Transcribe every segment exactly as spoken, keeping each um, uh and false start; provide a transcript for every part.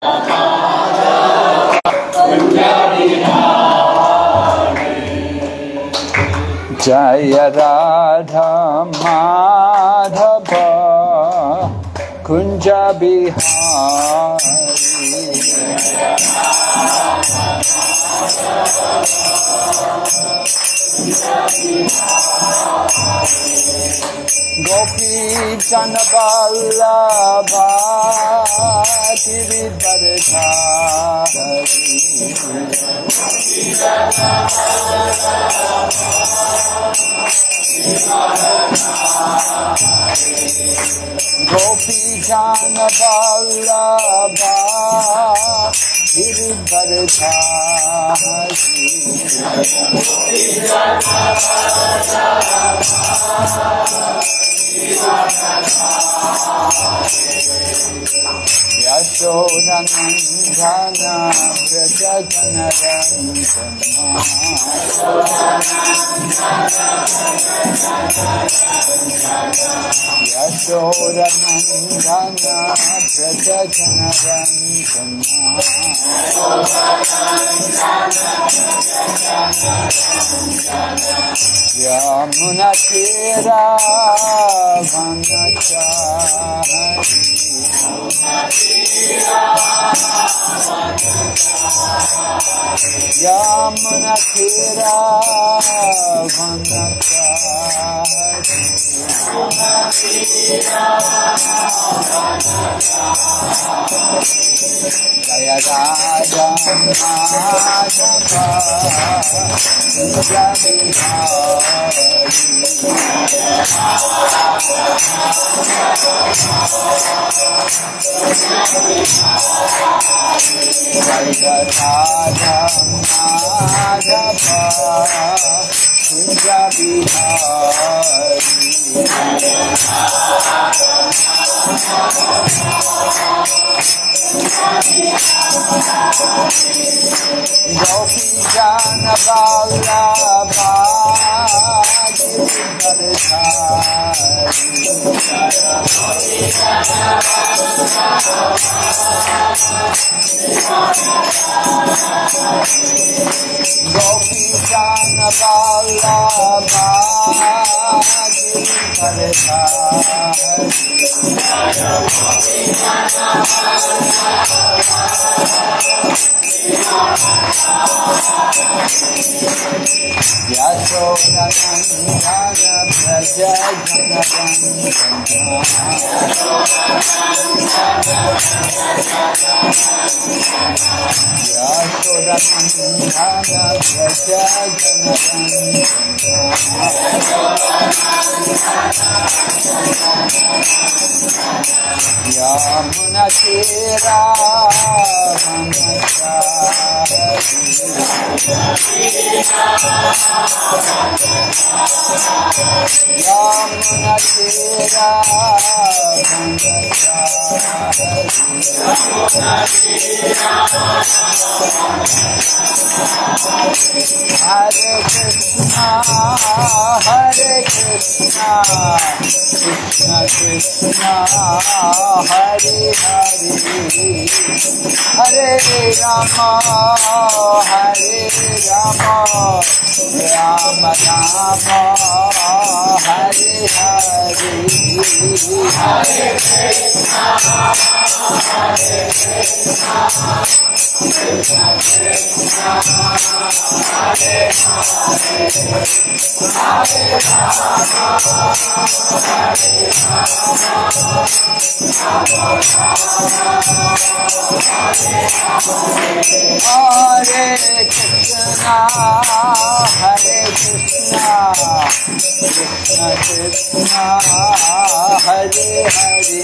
Jaya Radha Madhava Kunja Bihari Gopi Jana Vallabha Giridharadhari Gopi Jana Vallabha Giridharadhari Yashoda Nandana Braja Janarandana Yashoda Nandana Braja Janarandana Yamuna Tira Vanachari Yamuna Tira Vanachari Jaya Radha Madhava Kunja Bihari Jaya Radha Madhava Kunja Bihari Gopi Jana Vallabha Giridharadhari Gopi Jana Vallabha Yashoda Nandana Braja Janarandana Yashoda Nandana Braja Janarandana Yamuna Tira Vanachari Yamuna Tira Vanachari Hare Krishna Hare Krishna Krishna Krishna Hare Hare Hare Rama Hare Rama Rama Rama Hare Hare Hare Krishna Hare Krishna Krishna Krishna Hare Hare Hare Rama Hare Hare Krishna Hare Krishna Krishna Krishna Hare Hare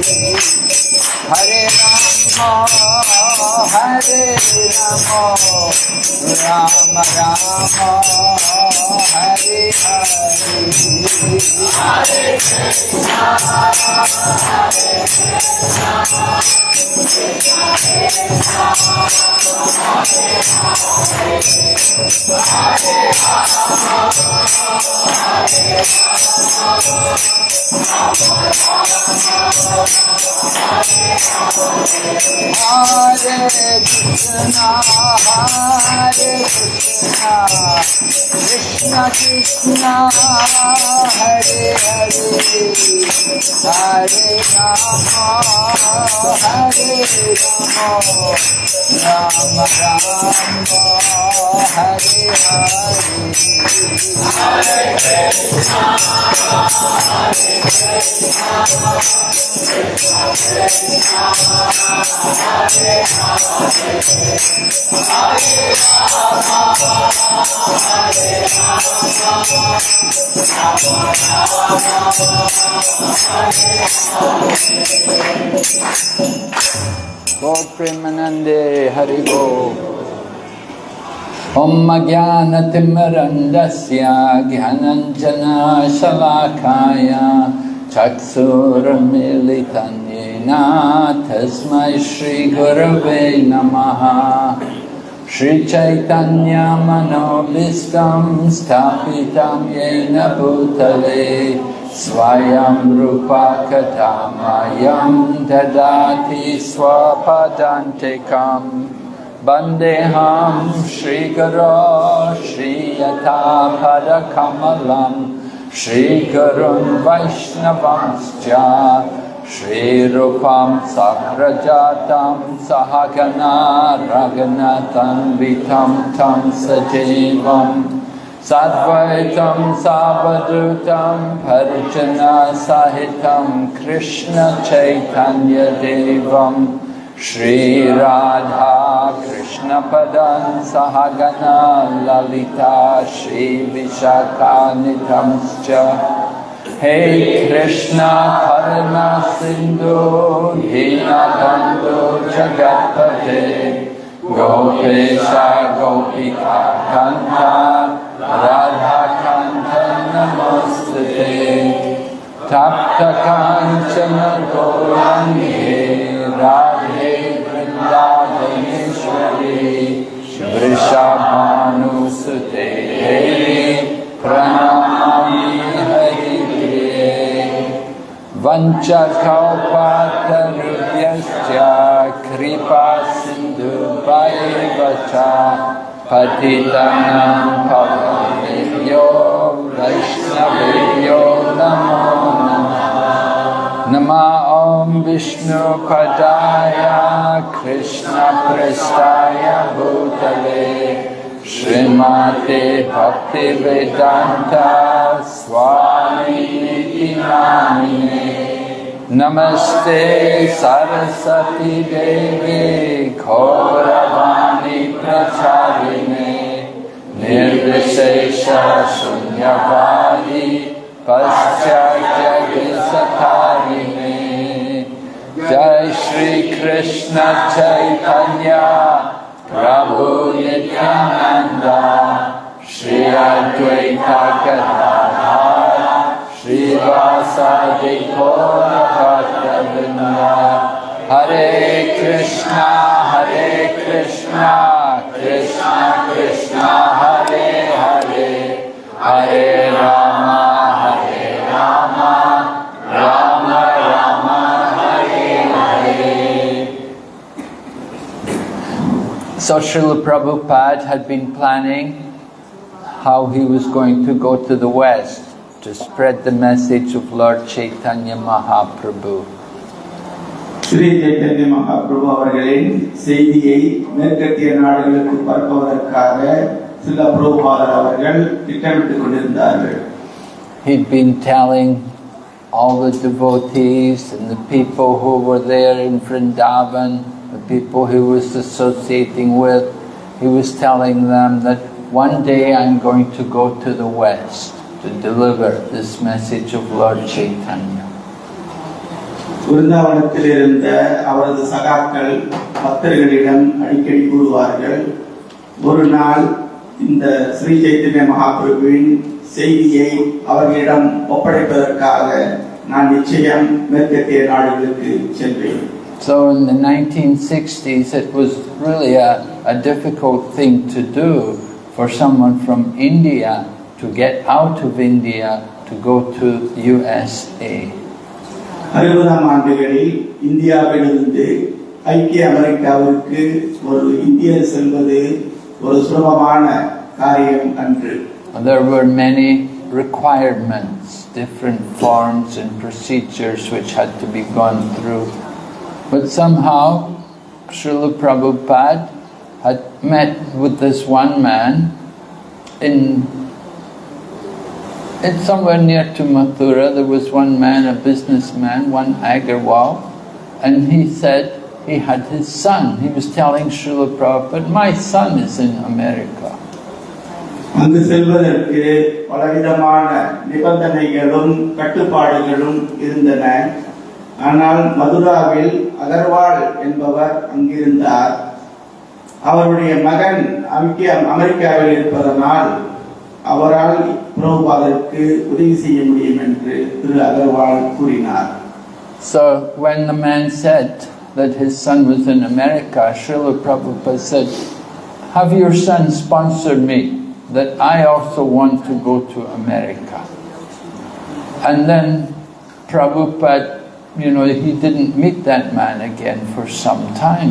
Hare Rama Hare Rama Rama Rama Hare Hare Hare Krishna Hare Krishna Krishna Krishna Hare Hare Krishna, Hare Krishna, Krishna Krishna, Hare Hare, Hare Rama, Hare Rama, Rama Rama, Hare Hare, Hare Krishna, Hare Krishna, Krishna Krishna, Hare Hare, Hare Rama, Hare Rama, Rama Rama, Hare Hare. Gaur Premanande Hari Bol. Om Jnanatimmirandasya Jnananjana Shalakaya Chaksuramilitan Yena Tasmai Shri Gurave Namaha. Shri Chaitanya Manobhistam Sthapitam Yena Bhutale Swayam Rupa Katamayam Dadati Swapadantikam Bandeham Shri Guru Shri Yata Padakamalam Shri Gurun Vaishnavamscha Shri Rupam Sakrajatam Sahagana Raghunatam Vitam Tam Sajivam Sadvaitam Savadutam Parijana Sahitam Krishna Chaitanya Devam Shri Radha Krishna Padan Sahagana Lalita Shri Vishakanitamscha Hey Krishna Karuna Sindhu Dinabandhu Jagatpate Gopesha Gopika Kanta Radha Kanta Namaste Tapta Kanchana Gaurangi Radhe Vrindavaneshwari Vrishabhanu Sute Devi Pranamami Hari Vancha Kalpatarubhyascha Kripa Sindhu Vacha Patitanam Pavanebhyo Vaishnavebhyo Namo Namah. Nama Om Vishnu Padaya Krishna Prestaya Bhutale Srimate Bhaktivedanta Swami Niti Namine Namaste Saraswati Devi Gauravani Pracharine Nirvishesha Shunyavadi Paschatya Visakarine Jai Shri Krishna Chaitanya Prabhu Nityananda Shri Advaita Gadadhar Shri Vasadi Gaura Bhaktavrinda Hare Krishna Hare Krishna Krishna Krishna Hare Hare Hare Rama Hare Rama Rama Rama Hare Hare. So Srila Prabhupada had been planning how he was going to go to the West to spread the message of Lord Chaitanya Mahaprabhu. Shri Chaitanya Mahaprabhu அவர்களின் செய்தியை மேற்கத்திய நாடுகளுக்கு பரப்புவதற்காக ஸ்ரீல பிரபுபாதர் அவர்கள் திட்டமிட்டுக் கொண்டிருந்தார்கள். He'd been telling all the devotees and the people who were there in Vrindavan, the people he was associating with, he was telling them that one day I'm going to go to the West to deliver this message of Lord Chaitanya. Vrindavanத்தில் இருந்த அவரது சகாக்கள் பக்தர்களிடம் அடிக்கடி கூறுவார்கள், ஒரு நாள் இந்த ஸ்ரீ சைத்தன்ய மகாபிரபுவின் செய்தியை அவர்களிடம் ஒப்படைப்பதற்காக நான் நிச்சயம் மேற்கத்திய நாடுகளுக்கு செல்வேன். So in the nineteen sixties it was really a, a difficult thing to do for someone from India to get out of India to go to the U S A. அறுபதாம் ஆண்டுகளில் இந்தியாவிலிருந்து ஐக்கிய அமெரிக்காவிற்கு ஒரு இந்தியர் செல்வது ஒரு சுலபமான காரியம் அன்று. There were many requirements, different forms and procedures which had to be gone through. But somehow Srila Prabhupada had met with this one man in, in somewhere near to Mathura. There was one man, a businessman, one Agarwal, and he said he had his son. He was telling Srila Prabhupada, my son is in America. அங்கு செல்வதற்கு பலவிதமான நிபந்தனைகளும் கட்டுப்பாடுகளும் இருந்தன. ஆனால் மதுராவில் அகர்வால் என்பவர் அங்கிருந்தார். அவருடைய மகன் அமெரிக்காவில் இருப்பதனால் அவரால் பிரபுபாதருக்கு உதவி செய்ய முடியும் என்று திரு அகர்வால் கூறினார். So when the man said that his son was in America, Srila Prabhupada said, have your son sponsor me, that I also want to go to America. And then Prabhupada, you know, he didn't meet that man again for some time.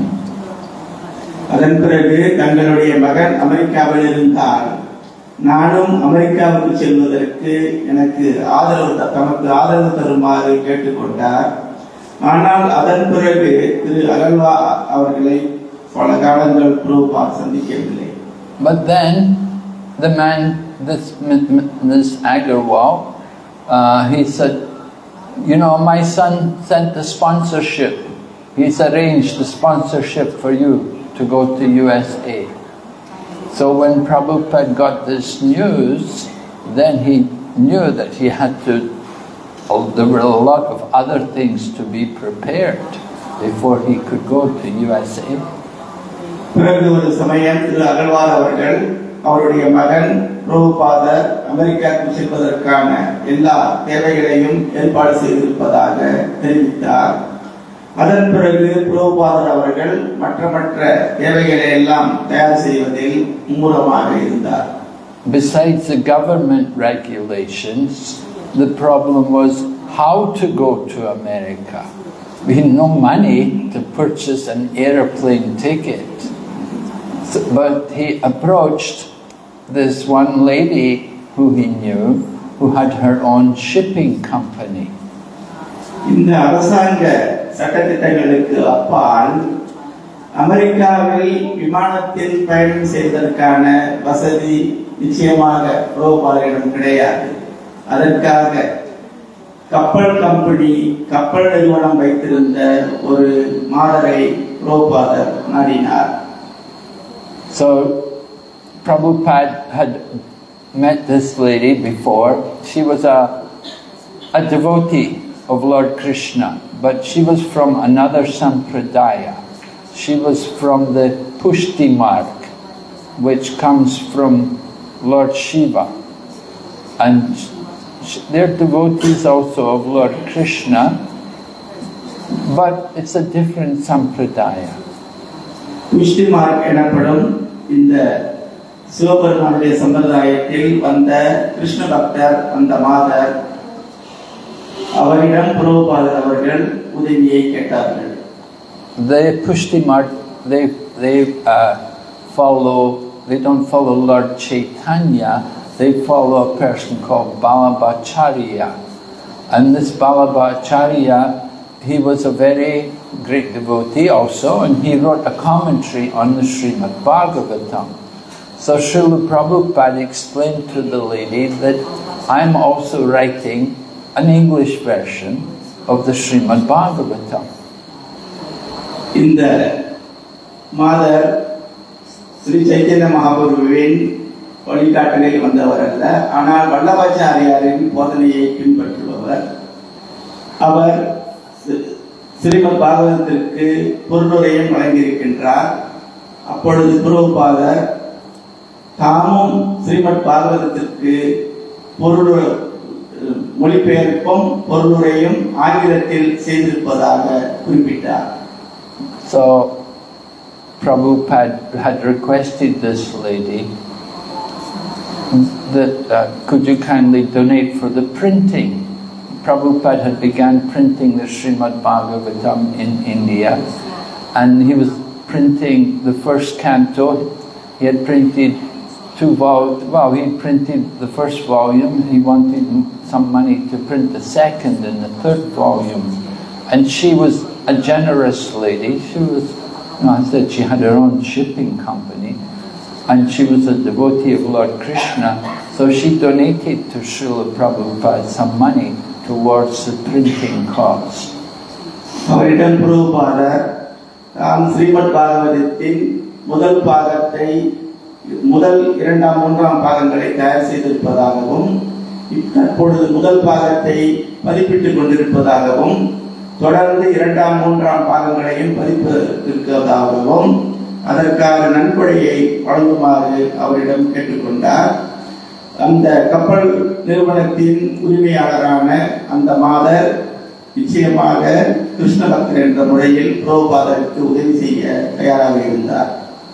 அதன் பிறகு தங்களுடைய மகன் அமெரிக்காவில் இருந்தால் நானும் அமெரிக்காவுக்கு செல்வதற்கு எனக்கு ஆதரவு தமக்கு ஆதரவு தருமாறு கேட்டுக்கொண்டார். ஆனால் அதன் பிறகு திரு அகர்வா அவர்களை பல காலங்கள் Prabhupad சந்திக்கவில்லை. But then the man, this this Agarwal, uh, he said, you know, my son sent the sponsorship. He's arranged the sponsorship for you to go to U S A. So when Prabhupada got this news, then he knew that he had to, oh, there were a lot of other things to be prepared before he could go to U S A. பிறகு ஒரு சமயம் திரு அகர்வால் அவர்கள் அவருடைய மகன் பிரபுபாதர் அமெரிக்காவுக்கு செல்வதற்கான எல்லா தேவைகளையும் ஏற்பாடு செய்திருப்பதாக தெரிவித்தார். அதன் பிறகு பிரபுபாதர் அவர்கள் மற்ற மற்ற தேவைகளை எல்லாம் தயார் செய்வதில் மும்முரமாக இருந்தார். Besides the government regulations, the problem was how to go to America. We had no money to purchase an airplane ticket. So, but he approached this one lady who he knew, who had her own shipping company. இந்த அரசாங்க சட்டத்திட்டங்களுக்கு அப்பால் அமெரிக்காவில் விமானத்தில் பயணம் செய்வதற்கான வசதி நிச்சயமாக பிரபுபாதரிடம் கிடையாது. அதற்காக கப்பல் கம்பெனி கப்பல் நிறுவனம் வைத்திருந்த ஒரு மாதரை பிரபுபாதர் நாடினார். So Prabhupada had met this lady before. She was a, a devotee of Lord Krishna, but she was from another sampradaya. She was from the Pushti Marg, which comes from Lord Shiva. And they're devotees also of Lord Krishna, but it's a different sampradaya. Pushti Marg எனப்படும் இந்த சிவபெருமானுடைய சம்பிரதாயத்தில் வந்த கிருஷ்ண பக்தர் அந்த மாதர் அவரிடம் பிரபுபாதர் அவர்கள் உதவியை கேட்டார்கள். The Pushti Marg, they they uh, follow. They don't follow Lord Chaitanya. They follow a person called Balabhacharya, and this Balabhacharya, he was a very great devotee also, and he wrote a commentary on the Srimad Bhagavatam. So Srila Prabhupada explained to the lady that I'm also writing an English version of the Srimad Bhagavatam. இந்த மாதர் ஸ்ரீ சைத்தன்ய மகாபிரபுவின் வழிகாட்டலில் வந்தவர் அல்ல, ஆனால் வல்லபாச்சாரியாரின் போதனையை பின்பற்றுபவர். அவர் ஸ்ரீமத் பாகவதத்திற்கு பொருளுரையும் வழங்கியிருக்கின்றார். அப்பொழுது பிரபுபாதர் தாமும் ஸ்ரீமத் பாகவதத்திற்கு பொருள் மொழிபெயர்ப்பும் பொருளுரையும் ஆங்கிலத்தில் செய்திருப்பதாக குறிப்பிட்டார். So Prabhupada had requested this lady that uh, could you kindly donate for the printing. Prabhupada had begun printing the Srimad Bhagavatam in India, and he was printing the first canto. He had printed two vol well, he printed the first volume. He wanted some money to print the second and the third volume. And she was a generous lady. She was, you know, I said she had her own shipping company, and she was a devotee of Lord Krishna. So she donated to Srila Prabhupada some money towards the printing cost. அவரிடம் பிரபுபாதர் தாம் ஸ்ரீமத் பாகவதத்தின் முதல் பாகத்தை முதல் இரண்டாம் மூன்றாம் பாகங்களை தயார் செய்திருப்பதாகவும் தற்பொழுது முதல் பாகத்தை பதிப்பிட்டுக் கொண்டிருப்பதாகவும் தொடர்ந்து இரண்டாம் மூன்றாம் பாகங்களையும் பதிப்பிருக்கிறதாகவும் அதற்காக நன்கொடையை வழங்குமாறு அவரிடம் கேட்டுக்கொண்டார். அந்த கப்பல் நிறுவனத்தின் உரிமையாளரான அந்த மாதர் நிச்சயமாக கிருஷ்ண பக்தர் என்ற முறையில் பிரபுபாதருக்கு உதவி செய்ய தயாராக இருந்தார்.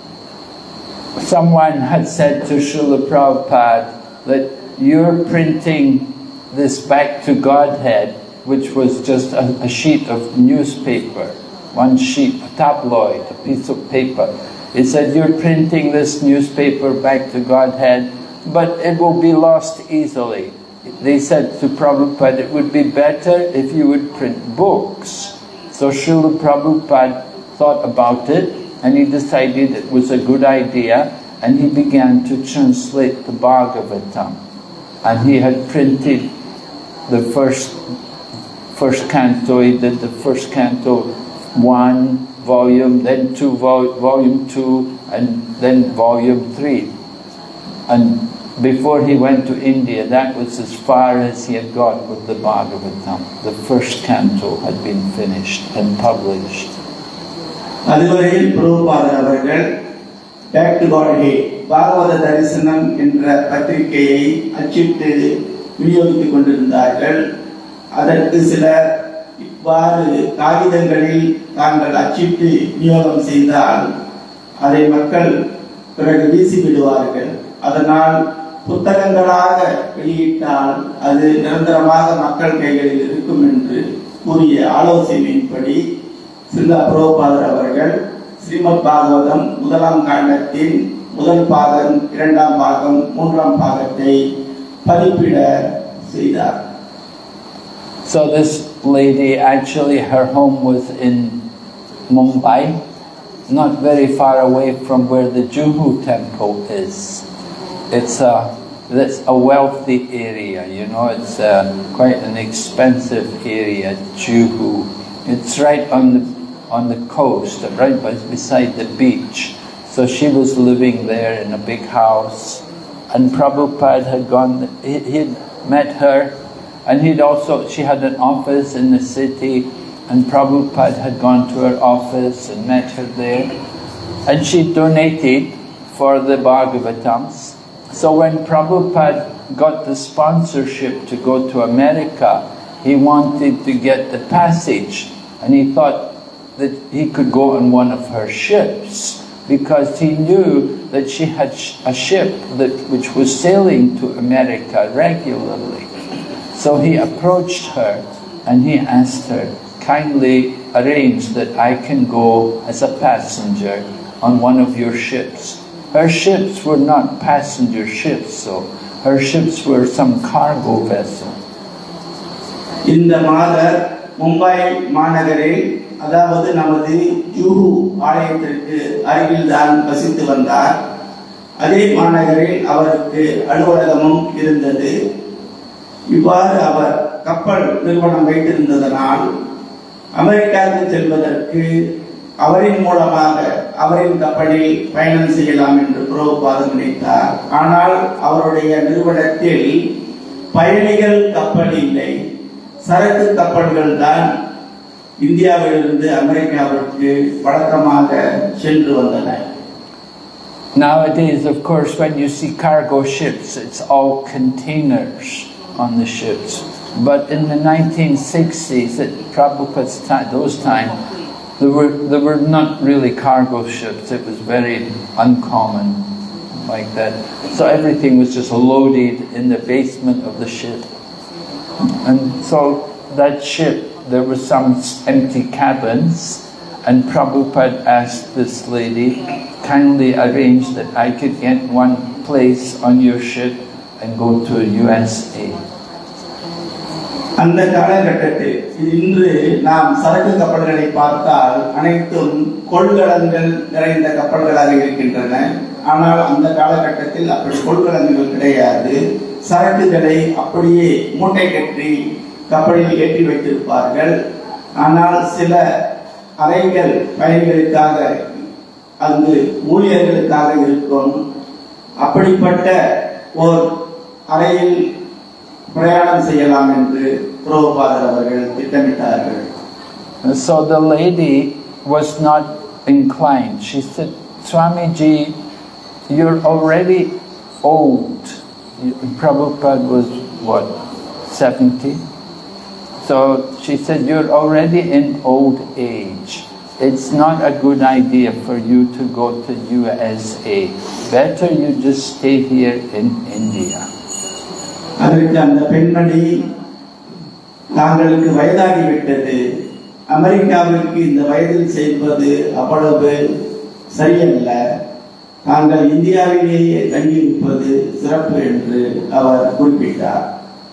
Someone had said to Srila Prabhupada that you're printing this Back to Godhead, which was just a, a sheet of newspaper, one sheet, a tabloid, a piece of paper. He said, you're printing this newspaper Back to Godhead, but it will be lost easily. They said to Prabhupada, it would be better if you would print books. So Srila Prabhupada thought about it, and he decided it was a good idea, and he began to translate the Bhagavatam. And he had printed the first first canto. He did the first canto, one volume, then two vol volume two, and then volume three. And before he went to India, that was as far as he had got with the Bhagavatam. The first canto had been finished and published. அதுவரையில் பிரபுபாதர் அவர்கள் back to Godhead பாகவத தரிசனம் என்ற பத்திரிகையை அச்சிட்டு விநியோகித்துக் கொண்டிருந்தார்கள். அதற்கு சிலர் இவ்வாறு காகிதங்களில் தாங்கள் அச்சிட்டு விநியோகம் செய்தால் அதை மக்கள் பிறகு வீசி விடுவார்கள். அதனால் புத்தகங்களாக வெளியிட்டால் அது நிரந்தரமாக மக்கள் கைகளில் இருக்கும் என்று கூறிய ஆலோசனையின்படி ஸ்ரீல பிரபுபாதர் அவர்கள் ஸ்ரீமத் பாகவதம் முதலாம் காண்டத்தின் முதல் பாகம், இரண்டாம் பாகம், மூன்றாம் பாகத்தை பதிப்பிட செய்தார். So this lady, actually her home was in Mumbai, not very far away from where the Juhu temple is. It's a, it's a wealthy area, you know, it's a, quite an expensive area, Juhu. It's right on the on the coast, right beside the beach. So she was living there in a big house, and Prabhupada had gone, he, he'd met her, and he'd also, she had an office in the city, and Prabhupada had gone to her office and met her there, and she donated for the Bhagavatams. So when Prabhupada got the sponsorship to go to America, he wanted to get the passage, and he thought that he could go on one of her ships, because he knew that she had a ship that which was sailing to America regularly. So he approached her and he asked her, kindly arrange that I can go as a passenger on one of your ships. Her ships were not passenger ships, so her ships were some cargo vessel. இந்த மாதர் மும்பை மாநகரில், அதாவது நமது ஜூஹு ஆலயத்திற்கு அருகில் தான் வசித்து வந்தார். அதே மாநகரில் அவருக்கு அலுவலகமும் இருந்தது. இவ்வாறு அவர் கப்பல் நிறுவனம் வைத்திருந்ததனால் அமெரிக்காவுக்கு செல்வதற்கு அவரின் மூலமாக அவரின் கப்பலில் பயணம் செய்யலாம் என்று பிரபுபாதர் நினைத்தார். ஆனால் அவருடைய நிறுவனத்தில் பயணிகள் கப்பல் இல்லை, சரக்கு கப்பல்கள் தான் இந்தியாவிலிருந்து அமெரிக்காவிற்கு வழக்கமாக சென்று வந்தன. Nowadays, of course, when you see cargo ships, it's all containers on the ships. But in the nineteen sixties, at Prabhupada's time, those time, there were there were not really cargo ships. It was very uncommon like that. So everything was just loaded in the basement of the ship. And so that ship, there were some empty cabins, And Prabhupada asked this lady, kindly arrange that I could get one place on your ship and go to U S A. அந்த காலகட்டத்தில் இன்று நாம் சரக்கு கப்பல்களை பார்த்தால் அனைத்தும் கொள்கலன்கள் நிறைந்த கப்பல்களாக இருக்கின்றன. ஆனால் அந்த காலகட்டத்தில் அப்படி கொள்கலன்கள் கிடையாது. சரக்குகளை அப்படியே மூட்டை கட்டி கப்பலில் ஏற்றி வைத்திருப்பார்கள். ஆனால் சில அறைகள் பயணிகளுக்காக அங்கு ஊழியர்களுக்காக இருக்கும். அப்படிப்பட்ட ஓர் அறையில் பிரயாணம் செய்யலாம் என்று பிரபுபாதர் அவர்கள் திட்டமிட்டார்கள். So the lady was not inclined. She said, Swamiji, you're already old. Prabhupada was what, seventy? So she said, you're already in old age. It's not a good idea for you to go to U S A. Better you just stay here in India. அதற்கு அந்த பெண்மணி, தாங்களுக்கு வயதாகிவிட்டது, அமெரிக்காவிற்கு இந்த வயதில் செல்வது அவ்வளவு சரியல்ல, தாங்கள் இந்தியாவிலேயே தங்கியிருப்பது சிறப்பு என்று அவர் குறிப்பிட்டார்.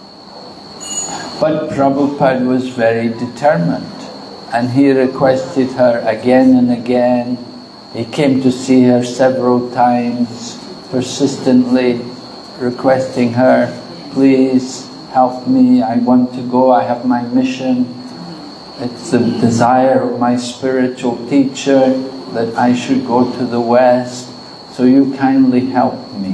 But Prabhupada was very determined and he requested her again and again. He came to see her several times, persistently requesting her, please help me, I want to go, I have my mission. It's the desire of my spiritual teacher that I should go to the West, so you kindly help me.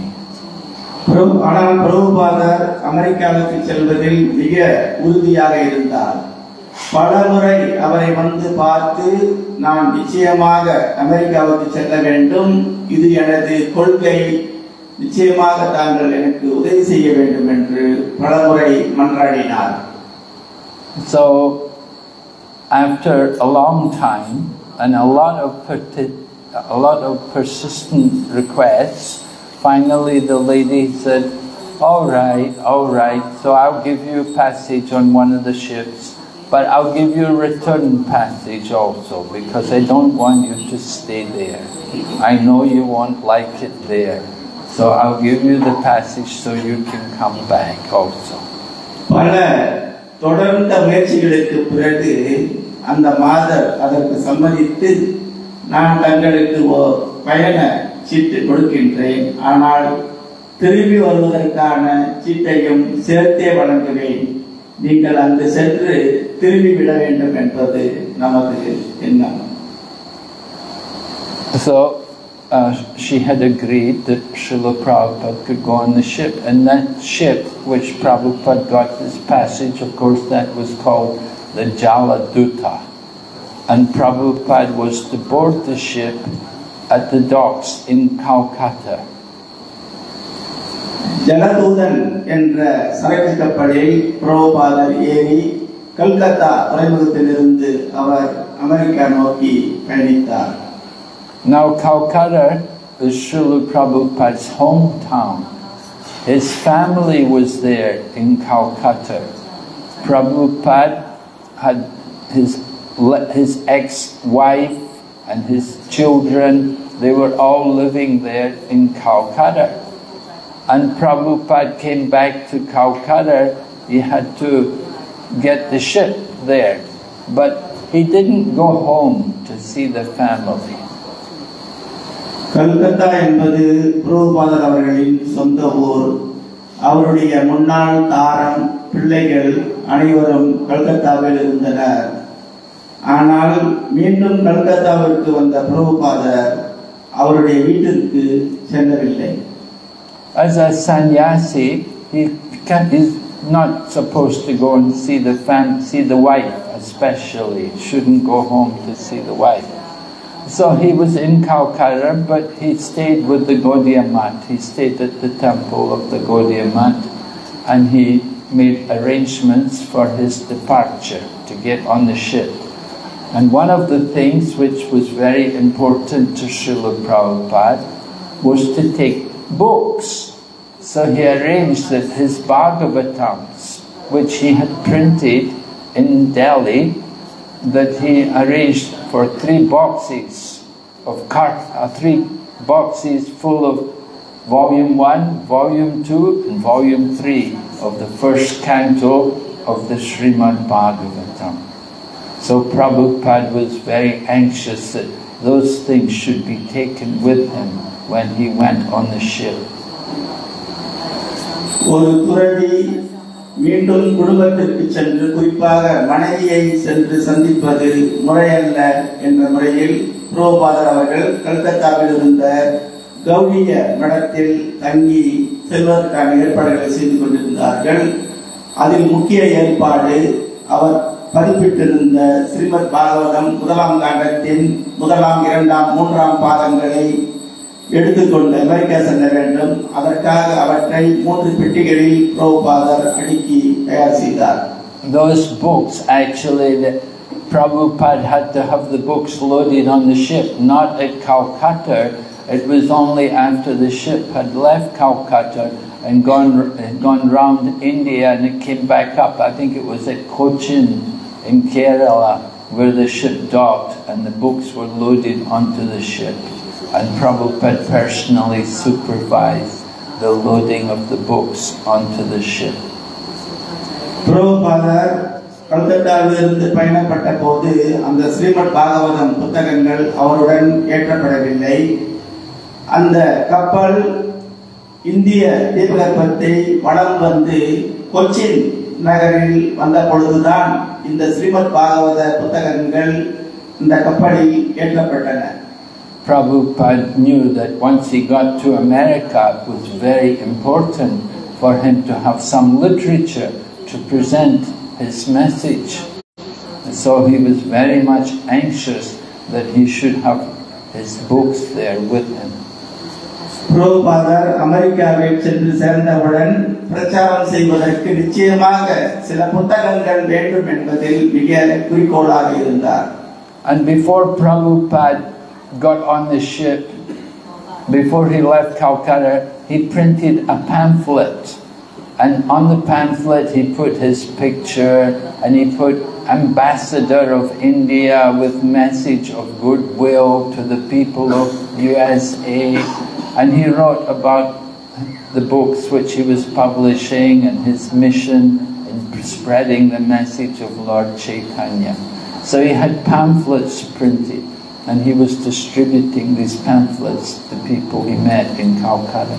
ஆனால் பிரபுபாதர் அமெரிக்காவுக்கு செல்வதில் மிக உறுதியாக இருந்தார். பல முறை அவரை வந்து பார்த்து, நான் நிச்சயமாக அமெரிக்காவுக்கு செல்ல வேண்டும், இது எனது கொள்கை, நிச்சயமாக தாங்கள் எனக்கு உதவி செய்ய வேண்டும் என்று பல முறை மன்றாடினார். So after a long time and a lot of a lot of persistent requests, finally the lady said, all right, all right, so I'll give you a passage on one of the ships, but I'll give you a return passage also, because I don't want you to stay there. I know you won't like it there, so I'll give you the passage so you can come back also. பல தொடர்ந்த முயற்சிகளுக்கு பிறகு அந்த மாதர் அதற்கு சம்மதித்து, நான் தங்களுக்கு ஒரு பயண சீட்டு கொடுக்கின்றேன், ஆனால் திரும்பி வருவதற்கான சீட்டையும் சேர்த்தே வழங்குவேன், நீங்கள் அங்கு சென்று திரும்பி விட வேண்டும் என்பது நமது எண்ணம். So uh, she had agreed that Srila Prabhupada could go on the ship, and that ship which Prabhupada got his passage, of course that was called the Jaladuta, and Prabhupada was to board the ship at the docks in Calcutta. ஜலதூதன் என்ற சரக்கு கப்பலில் பிரபுபாதர் ஏறி கல்கத்தா துறைமுகத்திலிருந்து அவர் America நோக்கி பயணித்தார். Now Calcutta is Srila Prabhupada's hometown. His family was there in Calcutta. Prabhupada had his his ex-wife and his children, they were all living there in Calcutta. And Prabhupada came back to Calcutta, he had to get the ship there. But he didn't go home to see the family. Calcutta என்பது பிரபுபாதர் அவர்களின் சொந்த ஊர். அவருடைய முன்னாள் தாரம், பிள்ளைகள் அனைவரும் கல்கத்தாவில் இருந்தனர். ஆனால் மீண்டும் கல்கத்தாவிற்கு வந்த பிரபுபாதர் அவருடைய வீட்டிற்கு செல்லவில்லை. As a sannyasi, he is not supposed to go and see the fam see the wife especially. Shouldn't go home to see the wife. So he was in Calcutta, but he stayed with the Gaudiya Math. He stayed at the temple of the Gaudiya Math, and he made arrangements for his departure to get on the ship. And one of the things which was very important to Srila Prabhupada was to take books. So he arranged that his Bhagavatams, which he had printed in Delhi, that he arranged for three boxes of cart, uh, three boxes full of volume one, volume two, and volume three of the first canto of the Srimad Bhagavatam. So Prabhupada was very anxious that those things should be taken with him when he went on the ship. ஒரு துறவி மீண்டும் குடும்பத்திற்கு சென்று குறிப்பாக மனைவியை சென்று சந்திப்பது முறையல்ல என்ற முறையில் பிரபுபாதர் அவர்கள் கல்கத்தாவில் இருந்த கௌடிய மடத்தில் தங்கி செல்வதற்கான ஏற்பாடுகளை செய்து கொண்டிருந்தார்கள். அதில் முக்கிய ஏற்பாடு அவர் பதிப்பிட்டிருந்த ஸ்ரீமத் பாகவதம் முதலாம் காண்டத்தின் முதலாம் இரண்டாம் மூன்றாம் பாதங்களை எடுத்துக்கொண்டு அமெரிக்கா செல்ல வேண்டும். அதற்காக அவற்றை மூன்று பெட்டிகளில் பிரபுபாதர் அடுக்கி தயார் செய்தார். Those books, actually, the Prabhupada had to have the books loaded on the ship, not at Calcutta. It was only after the ship had left Calcutta and gone had gone round India and it came back up. I think it was at Cochin in Kerala where the ship docked and the books were loaded onto the ship. And Prabhupada personally supervised the loading of the books onto the ship. பிரபுபாதர் கல்கத்தாவிலிருந்து பயணப்பட்ட போது அந்த ஸ்ரீமத் பாகவதம் புத்தகங்கள் அவருடன் ஏற்றப்படவில்லை. அந்த கப்பல் இந்திய தீபகற்பத்தை வலம் வந்து கொச்சின் நகரில் வந்த பொழுதுதான் இந்த ஸ்ரீமத் பாகவத புத்தகங்கள் இந்த கப்பலில் ஏற்றப்பட்டன. Prabhupada knew that once he got to America, it was very important for him to have some literature to present his message. And so he was very much anxious that he should have his books there with him. பிரபுபாதர் அமெரிக்காவில் சென்று சேர்ந்தவுடன் பிரச்சாரம் செய்வதற்கு நிச்சயமாக சில புத்தகங்கள் வேண்டும் என்பதில் மிக குறிக்கோளாக இருந்தார். And before Prabhupada got on the ship, before he left Calcutta, he printed a pamphlet. And on the pamphlet he put his picture and he put Ambassador of India with message of goodwill to the people of U S A. And he wrote about the books which he was publishing and his mission in spreading the message of Lord Chaitanya. So he had pamphlets printed and he was distributing these pamphlets to people he met in Calcutta.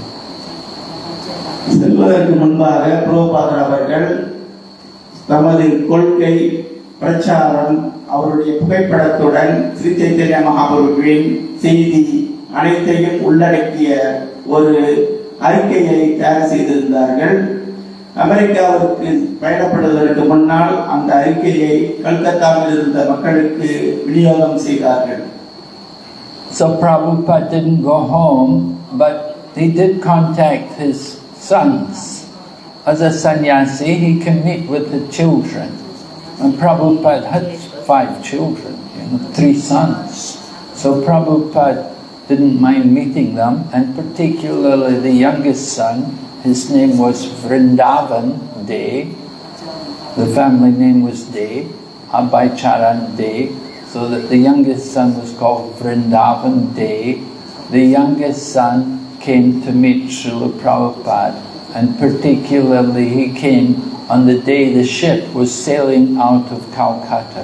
செல்வதற்கு முன்பாக பிரபுபாதர் அவர்கள் தமது கொள்கை பிரச்சாரம் அவருடைய புகைப்படத்துடன் ஸ்ரீ சைத்தன்ய மகாபிரபுவின் செய்தி அனைத்தையும் உள்ளடக்கிய ஒரு அறிக்கையை தயார் செய்திருந்தார்கள். அமெரிக்காவிற்கு பயணப்படுவதற்கு முன்னால் அந்த அறிக்கையை கல்கத்தாவில் இருந்த மக்களுக்கு விநியோகம் செய்தார்கள். So Prabhupada didn't go home, but he did contact his sons. As a sannyasi, he can meet with the children. And Prabhupada had five children, you know, three sons. So Prabhupada didn't mind meeting them, and particularly the youngest son, his name was Vrindavan De. The family name was De, Abhaicharan De, so that the youngest son was called Vrindavan De. The youngest son came to meet Srila Prabhupada, and particularly he came on the day the ship was sailing out of Calcutta.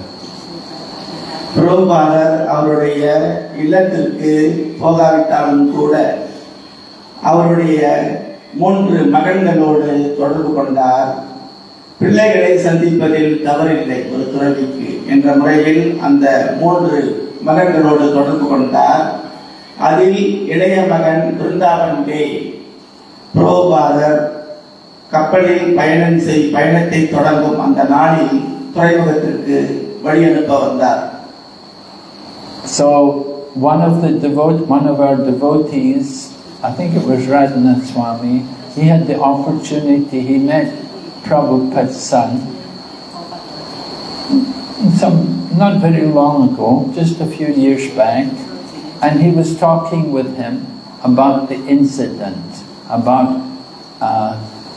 பிரபுபாதர் அவருடைய இல்லத்திற்கு போகாவிட்டாலும் கூட அவருடைய மூன்று மகன்களோடு தொடர்பு கொண்டார். பிள்ளைகளை சந்திப்பதில் தவறில்லை ஒரு துறவிக்கு என்ற முறையில் அந்த மூன்று மகன்களோடு தொடர்பு கொண்டார். அதில் இளைய மகன் பிருந்தாவன் டே பிரபுபாதர் கப்பலில் பயணம் செய் பயணத்தை தொடங்கும் அந்த நாளில் துறைமுகத்திற்கு வழி அனுப்ப வந்தார். So one of the devote, one of our devotees, I think it was Radhanath Swami, he had the opportunity, he met Prabhupada's son some not very long ago, just a few years back, and he was talking with him about the incident, about uh,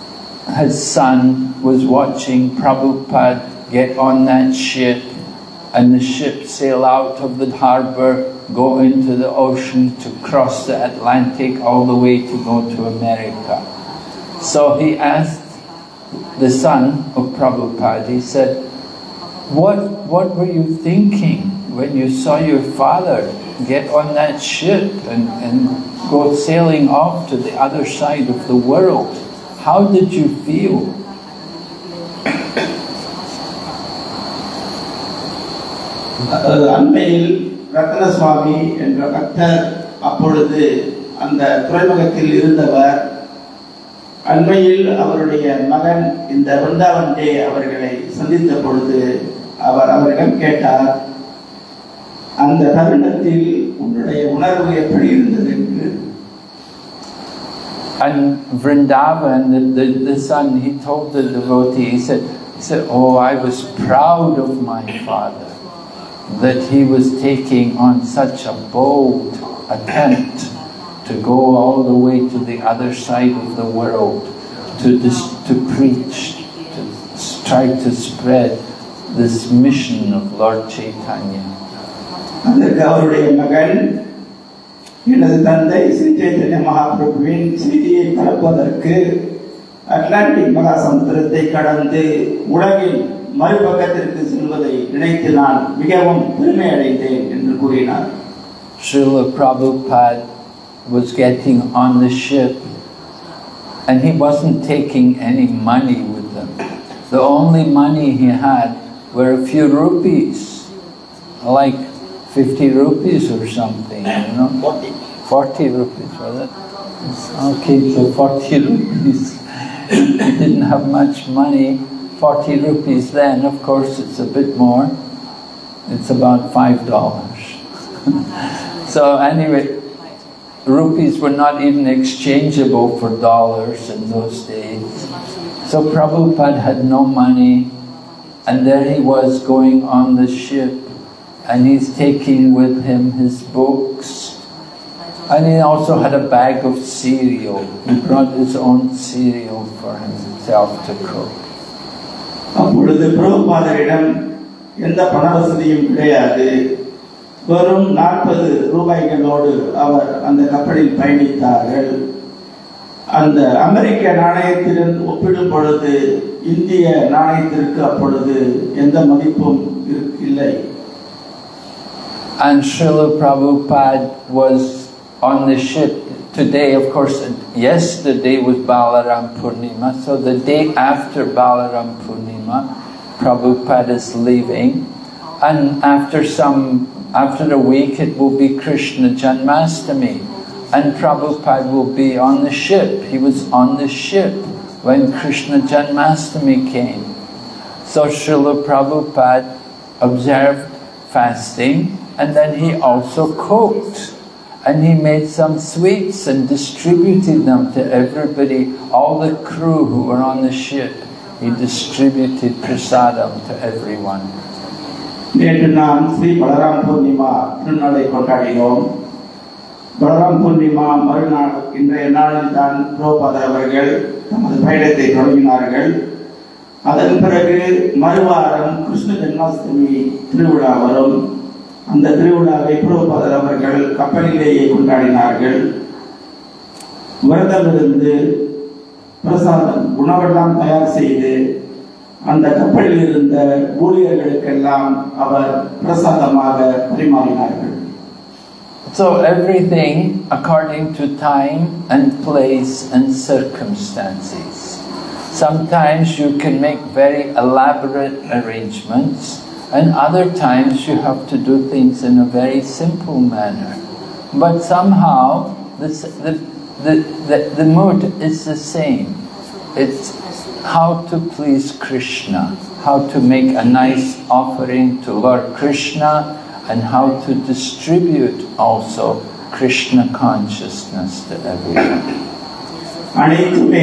his son was watching Prabhupada get on that ship and the ship sail out of the harbor, go into the ocean to cross the Atlantic all the way to go to America. So he asked the son of Prabhupada, he said, what, what were you thinking when you saw your father get on that ship and, and go sailing off to the other side of the world? How did you feel? அண்மையில் ரத்ன சுவாமி என்ற பக்தர் அப்பொழுது அந்த துறைமுகத்தில் இருந்தவர். அண்மையில் அவருடைய மகன் இந்த விருந்தாவன் டே அவர்களை சந்தித்த பொழுது அவர் அவரிடம் கேட்டார், அந்த தருணத்தில் உன்னுடைய உணர்வு எப்படி இருந்தது என்று. And Vrindavan, the, the, the son, he told the devotee, he said, he said, oh, I was proud of my father, that he was taking on such a bold attempt to go all the way to the other side of the world, to, dis to preach, to try to spread this mission of Lord Chaitanya. அதற்கு அவருடைய மகன், எனது தந்தை ஸ்ரீ சைத்தன்ய மகாபிரபுவின் செய்தியை பரப்புவதற்கு Atlantic மகாசமுத்திரத்தை கடந்து உலகின் மறுபக்கத்திற்கு செல்வதை நினைத்து நான் மிகவும் பெருமை அடைந்தேன் என்று கூறினார். Srila Prabhupada was getting on the ship and he wasn't taking any money with him. The only money he had were a few rupees, like fifty rupees or something, you know? forty. forty rupees, was it? Okay, so forty rupees. He didn't have much money. forty rupees then, of course, it's a bit more. It's about five dollars. So anyway, rupees were not even exchangeable for dollars in those days. So Prabhupada had no money, and there he was going on the ship, and he's taking with him his books, and he also had a bag of cereal. He brought his own cereal for himself to cook. அப்பொழுது பிரபுபாதரிடம் எந்த பண வசதியும் கிடையாது. வெறும் நாற்பது ரூபாய்களோடு அவர் அந்த கப்பலில் பயணித்தார்கள். அந்த அமெரிக்க நாணயத்துடன் ஒப்பிடும் பொழுது இந்திய நாணயத்திற்கு அப்பொழுது எந்த மதிப்பும் இல்லை. And Srila Prabhupada was on the ship today. Of course, yesterday was Balaram Purnima, so the day after Balaram Purnima, Prabhupada is leaving, and after some, after a week it will be Krishna Janmastami, and Prabhupada will be on the ship. He was on the ship when Krishna Janmastami came. So Srila Prabhupada observed fasting, and then he also cooked. And he made some sweets and distributed them to everybody, all the crew who were on the ship. He distributed prasadam to everyone. நேற்று நாம் ஸ்ரீ பலராம் பூர்ணிமா திருநாளை கொண்டாடினோம். பலராம் பூர்ணிமா மறுநாள் இன்றைய நாளில் தான் பிரபுபாதர் அவர்கள் தமது பயணத்தை தொடங்கினார்கள். அதன் பிறகு மறுவாரம் கிருஷ்ண ஜென்மாஷ்டமி திருவிழா வரும். அந்த திருவிழாவை பிரபுபாதர் அவர்கள் கப்பலிலேயே கொண்டாடினார்கள். விரதமிருந்து பிரசாதம் உணவெல்லாம் தயார் செய்து அந்த கப்பலில் இருந்த ஊழியர்களுக்கெல்லாம் அவர் பிரசாதமாக பரிமாறினார்கள். So everything according to time and place and circumstances. Sometimes you can make very elaborate arrangements, and other times you have to do things in a very simple manner. But somehow this, the, the, the, the mood is the same. It's how to please Krishna, how to make a nice offering to Lord Krishna, and how to distribute also Krishna consciousness to everyone. அனைத்துமே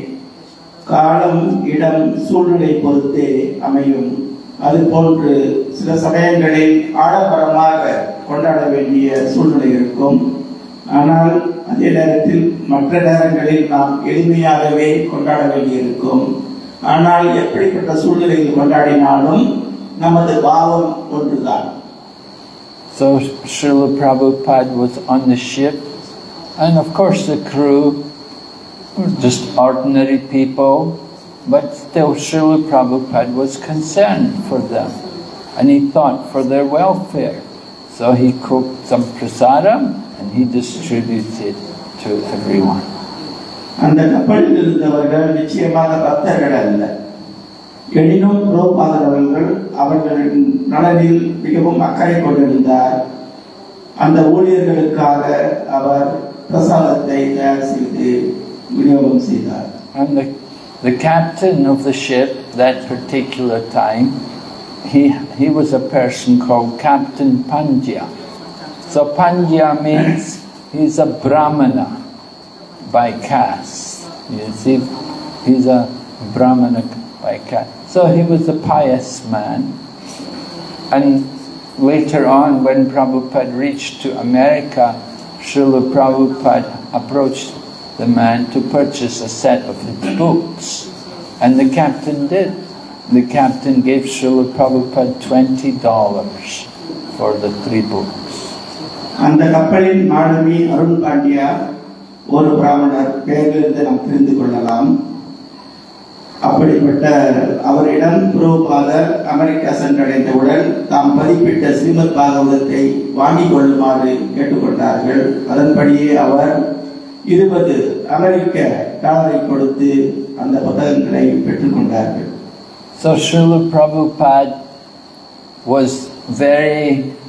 காலம், இடம், சூழ்நிலை பொறுத்தே அமையும். அதுபோன்று சில சமயங்களில் ஆடம்பரமாக கொண்டாட வேண்டிய சூழ்நிலை இருக்கும். ஆனால் அதே நேரத்தில் மற்ற நேரங்களில் நாம் எளிமையாகவே கொண்டாட வேண்டியிருக்கும். ஆனால் எப்படிப்பட்ட சூழ்நிலையில் கொண்டாடினாலும் நமது பாவம் ஒன்றுதான். So Srila Prabhupada was on the ship, and of course the crew were just ordinary people, but still Srila Prabhupada was concerned for them, and he thought for their welfare. So he cooked some prasadam and he distributed to everyone. அந்த கப்பலில் இருந்தவர்கள் நிச்சயமாக பக்தர்கள் அல்ல. எனினும் பிரபுபாதர் அவர்கள் அவர்களின் நலனில் மிகவும் அக்கறை கொண்டிருந்தார். அந்த ஊழியர்களுக்காக அவர் பிரசாதத்தை தயார் செய்து விநியோகம் செய்தார். And the, the captain of the ship that particular time, he, he was a person called Captain Pandya. So Pandya means he's a Brahmana by caste. You see, he's a Brahmana by caste. So he was a pious man. And later on, when Prabhupada reached to America, Srila Prabhupada approached the man to purchase a set of his books. And the captain did. The captain gave Srila Prabhupada twenty dollars for the three books. அந்த கப்பலின் மாலுமி அருண் பாண்டியா ஒரு பிராமணர், பெயரிலிருந்து நாம் தெரிந்து கொள்ளலாம். அப்படிப்பட்ட அவரிடம் பிரபுபாதர் அமெரிக்கா சென்றடைந்தவுடன் தாம் பதிப்பிட்ட ஸ்ரீமத் பாகவதத்தை வாங்கிக் கொள்ளுமாறு கேட்டுக்கொண்டார்கள். அதன்படியே அவர் இருபது அமெரிக்க டாலரை கொடுத்து அந்த புத்தகங்களை பெற்றுக்கொண்டார்கள். So Srila Prabhupada was very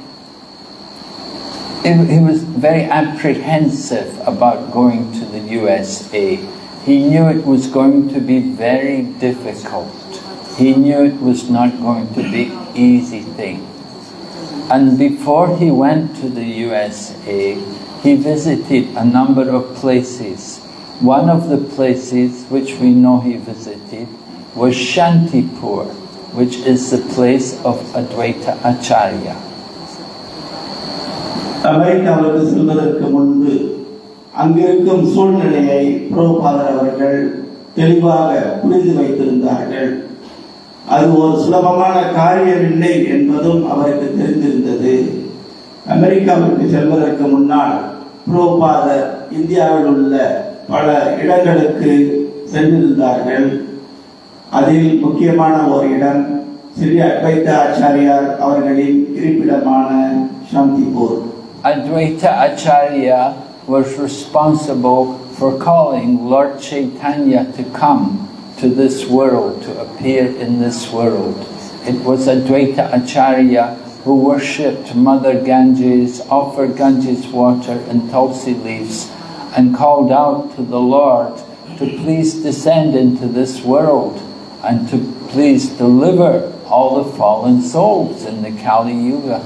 he was very apprehensive about going to the U S A. He knew it was going to be very difficult. He knew it was not going to be an easy thing. And before he went to the U S A, he visited a number of places. One of the places which we know he visited was Shantipur, which is the place of Advaita Acharya. அமெரிக்காவுக்கு செல்வதற்கு முன்பு அங்கிருக்கும் சூழ்நிலையை பிரபுபாதர் அவர்கள் தெளிவாக புரிந்து வைத்திருந்தார்கள். அது ஒரு சுலபமான காரியமில்லை என்பதும் அவருக்கு தெரிந்திருந்தது. அமெரிக்காவுக்கு செல்வதற்கு முன்னால் பிரபுபாதர் இந்தியாவில் உள்ள பல இடங்களுக்கு சென்றிருந்தார்கள். அதில் முக்கியமான ஒரு இடம் ஸ்ரீ அத்வைத ஆச்சாரியார் அவர்களின் இருப்பிடமான சாந்திபூர். Advaita Acharya was responsible for calling Lord Chaitanya to come to this world, to appear in this world. It was Advaita Acharya who worshipped Mother Ganges, offered Ganges water and tulsi leaves, and called out to the Lord to please descend into this world and to please deliver all the fallen souls in the Kali Yuga.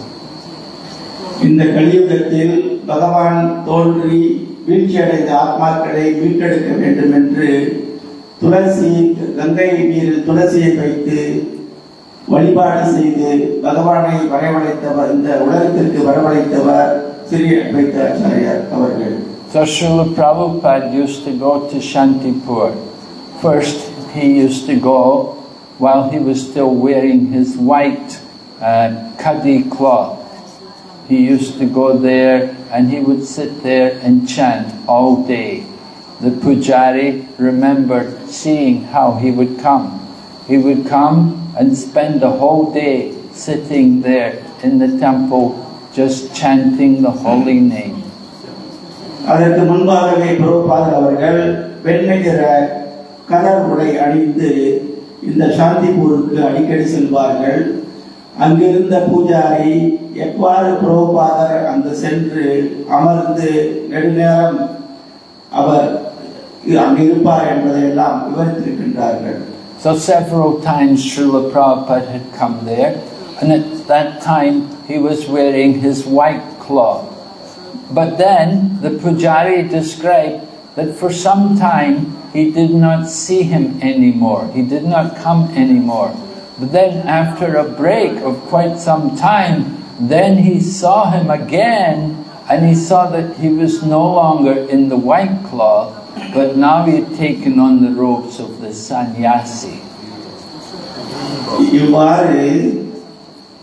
இந்த கலியுகத்தில் பகவான் தோன்றி வீழ்ச்சியடைந்த ஆத்மாக்களை மீட்டெடுக்க வேண்டும் என்று துளசி கங்கை நீரில் துளசியை வைத்து வழிபாடு செய்து பகவானை வரவழைத்தவர், இந்த உலகத்திற்கு வரவழைத்தவர் ஸ்ரீ அத்வைத ஆச்சாரியார் அவர்கள். So Srila Prabhupada used to go to Shantipur. First he used to go while he was still wearing his white uh, khadi cloth. He used to go there and he would sit there and chant all day. The pujari remembered seeing how he would come. He would come and spend the whole day sitting there in the temple just chanting the holy name. அதற்கு முன்பாகவே பிரபுபாதர் அவர்கள் வெண்மை நிற colour உடை அணிந்து இந்த சாந்திபூருக்கு அடிக்கடி செல்வார்கள். அங்கிருந்த பூஜாரி எவ்வாறு பிரபுபாதர் அங்கு சென்று அமர்ந்து நெடுநேரம் அவர் அங்கு இருப்பார் என்பதையெல்லாம் விவரித்திருக்கின்றார்கள். So several times Srila Prabhupada had come there, and at that time he was wearing his white cloth. But then the pujari described that for some time he did not see him anymore. He did not come anymore. But then after a break of quite some time, then he saw him again, and he saw that he was no longer in the white cloth, but now he had taken on the robes of the sannyasi. இவ்வாறு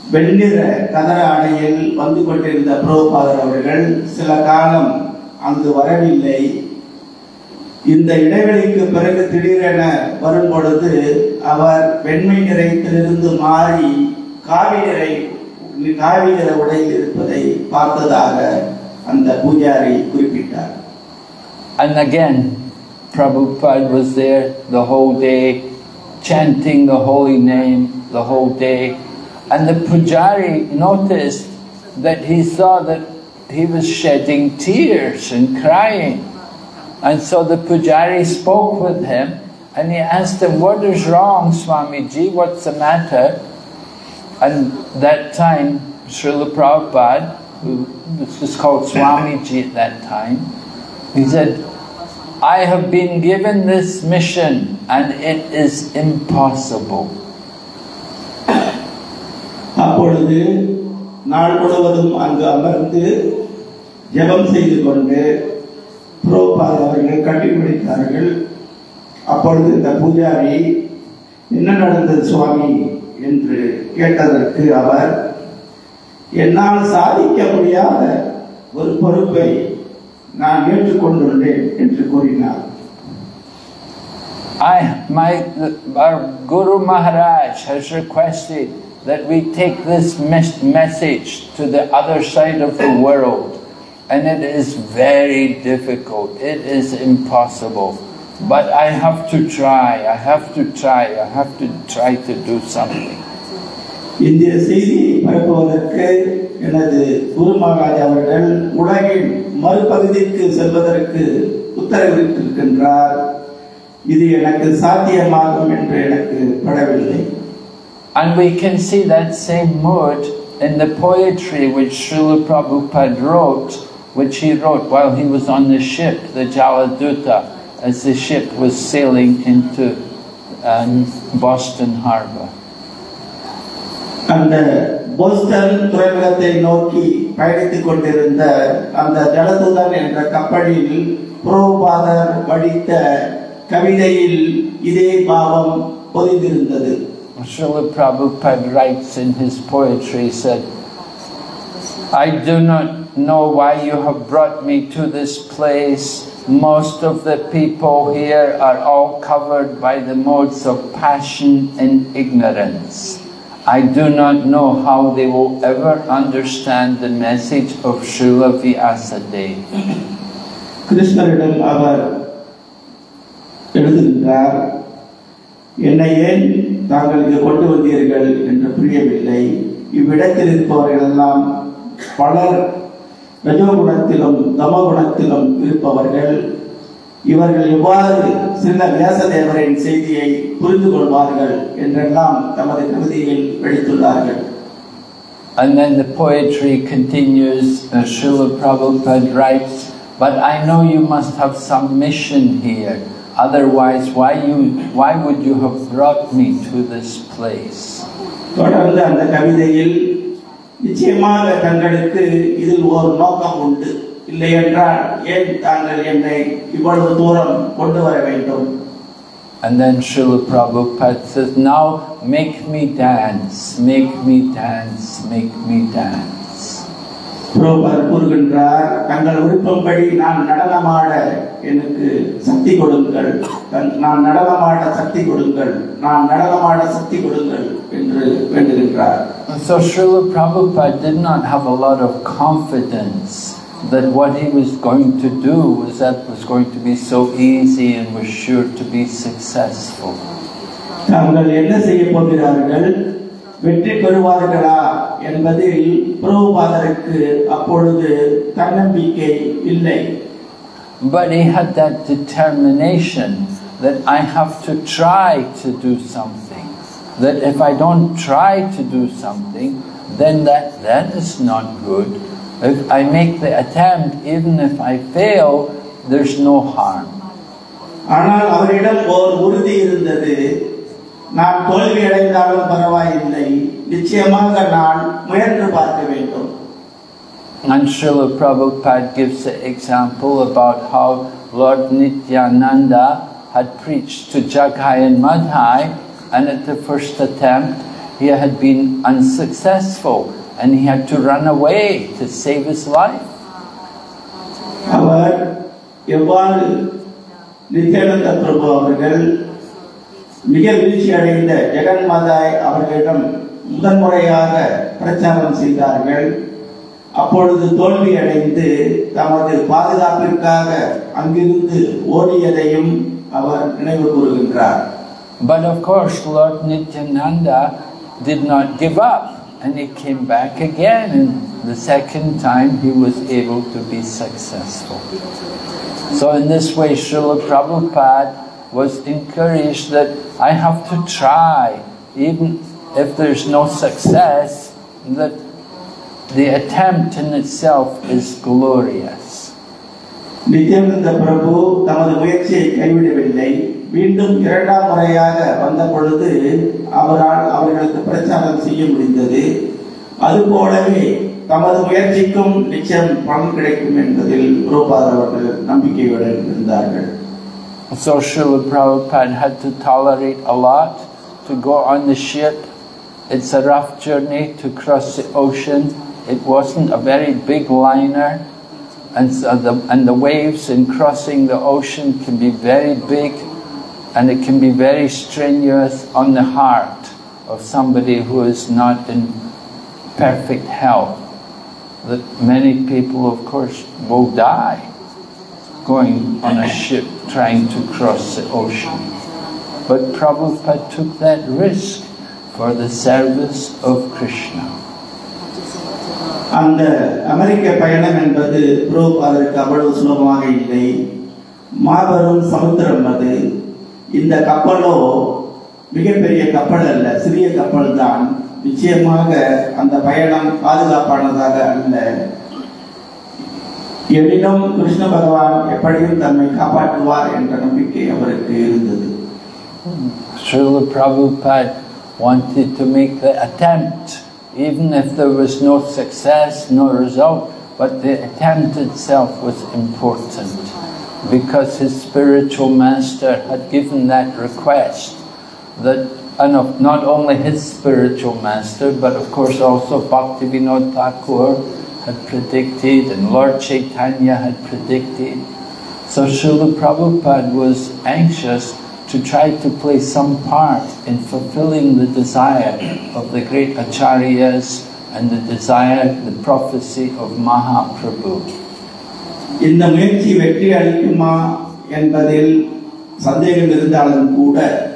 வெண்ணிற கதர ஆடையில் வந்து கொண்டிருந்த பிரபுபாதர் அவர்கள் சில காலம் அங்கு வரவில்லை. இந்த இடைவெளிக்கு பிறகு திடீரென வரும் பொழுது அவர் வெண்மை நிறத்திலிருந்து மாறி காவி நிறை காவி நிற உடையில் இருப்பதை பார்த்ததாக அந்த பூஜாரி குறிப்பிட்டார். And again, Prabhupada was there the whole day, chanting the holy name the whole day. And the pujari noticed that he saw that he was shedding tears and crying. And so the pujari spoke with him and he asked him, "What is wrong, Swamiji? What's the matter?" And that time, Srila Prabhupada, who was called Swamiji at that time, he said, "I have been given this mission and it is impossible." அப்பொழுது நாள் முழுவதும் அங்கு அமர்ந்து ஜெபம் செய்து கொண்டு பிரபுபாதர் அவர்கள் கண்டுபிடித்தார்கள். அப்பொழுது இந்த பூஜாரி என்ன நடந்தது சுவாமி என்று கேட்டதற்கு அவர், என்னால் சாதிக்க முடியாத ஒரு பொறுப்பை நான் ஏற்றுக்கொண்டுள்ளேன் என்று கூறினார். I, my, our Guru Maharaj has requested that we take this mes message to the other side of the world, and it is very difficult, it is impossible, but I have to try, I have to try, I have to try to do something. இந்த செய்தியை பரப்புவதற்கு எனது குரு மகாராஜ் அவர்கள் உலகின் மறுபகுதிக்கு செல்வதற்கு உத்தரவிட்டிருக்கின்றார். இது எனக்கு சாத்தியமாகும் என்று எனக்கு படவில்லை. And we can see that same mood in the poetry which Srila Prabhupada wrote, which he wrote while he was on the ship, the Jaladuta, as the ship was sailing into um, Boston Harbor. அந்த Boston துறைமுகத்தை நோக்கி பயணித்துக் கொண்டிருந்த அந்த ஜலதுதன் என்ற கப்பலில் பிரபுபாதர் படித்த கவிதையில் இதே பாவம் பொதிந்திருந்தது. Srila Prabhupada writes in his poetry, he said, "I do not know why you have brought me to this place. Most of the people here are all covered by the modes of passion and ignorance. I do not know how they will ever understand the message of Srila Vyasadeva." கிருஷ்ணரிடம் அவர் எழுதுகின்றார், என்னை ஏன் தாங்கள் இங்கு கொண்டு வந்தீர்கள் என்று புரியவில்லை. இவ்விடத்தில் இருப்பவர்கள் எல்லாம் பலர் ரஜோகுணத்திலும் தமகுணத்திலும் இருப்பவர்கள். இவர்கள் எவ்வாறு சில வியாசதேவரின் செய்தியை புரிந்து கொள்வார்கள் என்றெல்லாம் தமது கவிதையில் எழுத்துள்ளார்கள். And then the poetry continues, uh, Srila Prabhupada writes, "But I know you must have some mission here. Otherwise, why you why would you have brought me to this place?" தொடர்ந்து அந்த கவிதையில் நிச்சயமாக தங்களுக்கு இதில் ஒரு நோக்கம் உண்டு, இல்லை என்றால் ஏன் தாங்கள் என்னை இவ்வளவு தூரம் கொண்டு வர வேண்டும்? And then Srila Prabhupada says, "Now make me dance, make me dance, make me dance." பிரபுபாதர் கூறுகின்றார், தங்கள் விருப்பப்படி நான் நடனமாட எனக்கு சக்தி கொடுங்கள், நான் நடனமாட சக்தி கொடுங்கள், நான் நடனமாட சக்தி கொடுங்கள் என்று வேண்டுகின்றார். So Srila Prabhupada did not have a lot of confidence that what he was going to do was that was going to be so easy and was sure to be successful. தாங்கள் என்ன செய்ய போகிறார்கள், வெற்றி பெறுவார்களா என்பதில் பிரபுபாதருக்கு அப்பொழுது தன்னம்பிக்கை இல்லை. But he had that determination that I have to try to do something. That if I don't try to do something, then that, that is not good. If I make the attempt, even if I fail, there's no harm. ஆனால் அவரிடம் ஒரு உறுதி இருந்தது, நான் தோல்வி அடைந்தாலும் பரவாயில்லை, நிச்சயமாக நான் முயன்று பார்க்க வேண்டும். And Srila Prabhupada gives the example about how Lord Nityananda had preached to Jagai and Madhai, and at the first attempt he had been unsuccessful and he had to run away to save his life. அவர் எவ்வாறு நித்யானந்த பிரபு அவர்கள் மிக வீழ்ச்சி அடைந்த ஜெகன்மாதாய் அவர்களிடம் முதன்முறையாக பிரச்சாரம் செய்தார்கள். அப்பொழுது தோல்வி அடைந்து தமது பாதுகாப்பிற்காக அங்கிருந்து ஓடியதையும் அவர் நினைவு கூறுகின்றார். But of course Lord Nityananda did not give up and he came back again, and the second time he was able to be successful. So in this way Srila Prabhupada was encouraged that I have to try, even if there's no success, that the attempt in itself is glorious. Nityananda பிரபு தமது முயற்சியை கைவிடவில்லை. மீண்டும் இரண்டாம் முறையாக வந்த பொழுது அவரால் அவர்களுக்கு பிரச்சாரம் செய்ய முடிந்தது. அதுபோலவே தமது முயற்சிக்கும் நிச்சயம் பலன் கிடைக்கும் என்பதில் பிரபுபாதர் அவர்கள் நம்பிக்கையுடன் இருந்தார்கள். So Srila Prabhupada had to tolerate a lot to go on the ship. It's a rough journey to cross the ocean. It wasn't a very big liner, and so the and the waves in crossing the ocean can be very big, and it can be very strenuous on the heart of somebody who is not in perfect health. That many people, of course, will die going on a ship trying to cross the ocean. But Prabhupada took that risk for the service of Krishna. அந்த அமெரிக்க பயணம் என்பது பிரபுபாதருக்கு அவ்வளவு சுலபமாக இல்லை. மாபெரும் சமுத்திரம் அது. இந்த கப்பலோ மிகப்பெரிய கப்பல் அல்ல, சிறிய கப்பல் தான். நிச்சயமாக அந்த பயணம் பாதுகாப்பானதாக அல்ல. எனினும் கிருஷ்ண பகவான் எப்படியும் தம்மை காப்பாற்றுவார் என்ற நம்பிக்கை அவருக்கு இருந்தது. Srila Prabhupada wanted to make the attempt, even if there was no success, no result, but the attempt itself was important, because his spiritual master had given that request, that and not only his spiritual master, but of course also Bhaktivinoda Thakur had predicted, and Lord Chaitanya had predicted. So Srila Prabhupada was anxious to try to play some part in fulfilling the desire of the great acharyas and the desire, the prophecy of Mahaprabhu. இந்த முயற்சி வெற்றி அளிக்குமா என்பதில் சந்தேகம் இருந்தாலும் கூட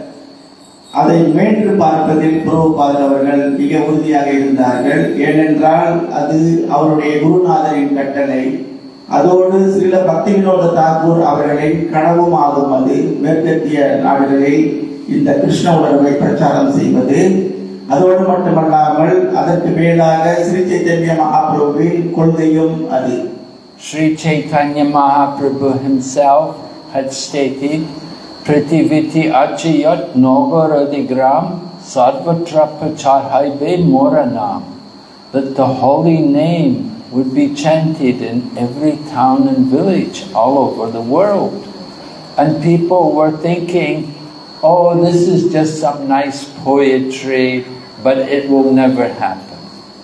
அதை முயன்று பார்ப்பதில் பிரபுபாதர் அவர்கள் மிக உறுதியாக இருந்தார்கள். ஏனென்றால் அது அவருடைய குருநாதரின் கட்டளை. அதோடு ஸ்ரீல பக்திவினோத தாக்கூர் அவர்களின் கனவும் ஆகும். அது மேற்கத்திய நாடுகளில் இந்த கிருஷ்ண உணர்வை பிரச்சாரம் செய்வது. அதோடு மட்டுமல்லாமல் அதற்கு மேலாக ஸ்ரீ சைத்தன்ய மகாபிரபுவின் கொள்கையும் அது. Sri Chaitanya Mahaprabhu himself had stated, Prativiti achayat nogaradigram sarvatra pracharhaibe moranam, that the holy name would be chanted in every town and village all over the world. And people were thinking, oh, this is just some nice poetry, but it will never happen.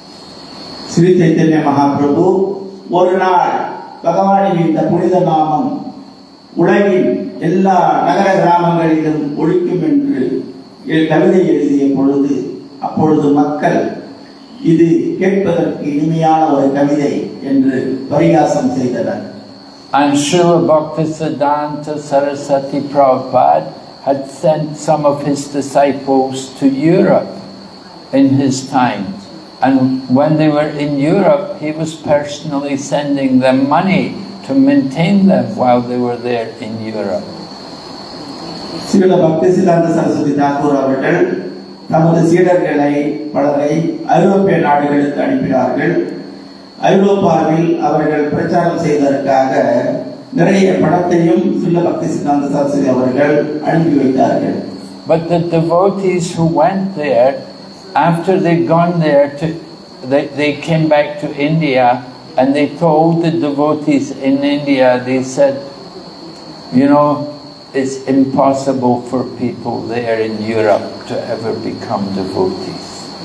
Sri Chaitanya Mahaprabhu ஒரு நாள் பகவானின் இந்த புனித நாமம் உலகின் எல்லா நகர கிராமங்களிலும் ஒலிக்கும் என்று கவிதை எழுதிய பொழுது அப்பொழுது மக்கள் இது கேட்பதற்கு இனிமையான ஒரு கவிதை என்று பரிகாசம் செய்தனர். And Srila Bhaktisiddhanta Saraswati Prabhupada had sent some of his disciples to Europe in his time. And when they were in Europe, he was personally sending them money to maintain them while they were there in Europe. Srila Bhaktisiddhanta Saraswati Thakur அவர்கள் தமது சீடர்களை பலரை ஐரோப்பிய நாடுகளுக்கு அனுப்பினார்கள். ஐரோப்பாவில் அவர்கள் பிரச்சாரம் செய்வதற்காக நிறைய பணத்தையும் ஸ்ரீல பக்திசித்தாந்த சரஸ்வதி அவர்கள் அனுப்பி வைத்தார்கள். But the devotees who went there, after they'd gone there, to, they, they came back to India and they told the devotees in India, they said, you know, it's impossible for people there in Europe to ever become devotees.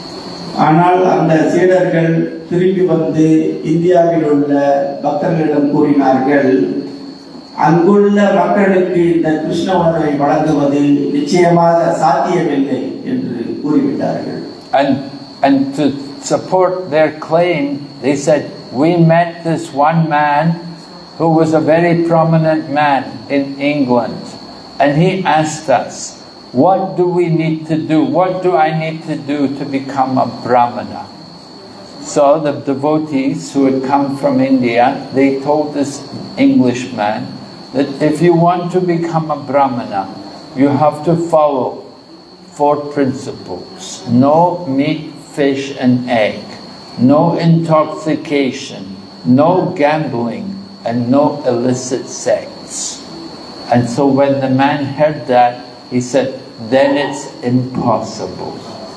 ஆனால் அந்த சீடர்கள் திரும்பி வந்து இந்தியாவில் உள்ள பக்தர்களிடம் கூறினார்கள், அங்குள்ள மக்களுக்கு இந்த கிருஷ்ண உணர்வை வழங்குவது நிச்சயமாக சாத்தியமில்லை என்று கூறிவிட்டார்கள். And and to support their claim, they said, we met this one man who was a very prominent man in England, and he asked us, what do we need to do? What do I need to do to become a Brahmana? So the devotees who had come from India, they told this Englishman that if you want to become a Brahmana, you have to follow four principles. No meat, fish and egg. No intoxication. No gambling. And no illicit sex. And so when the man heard that, he said, then it's impossible.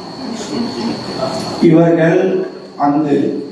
இவர்கள் அந்த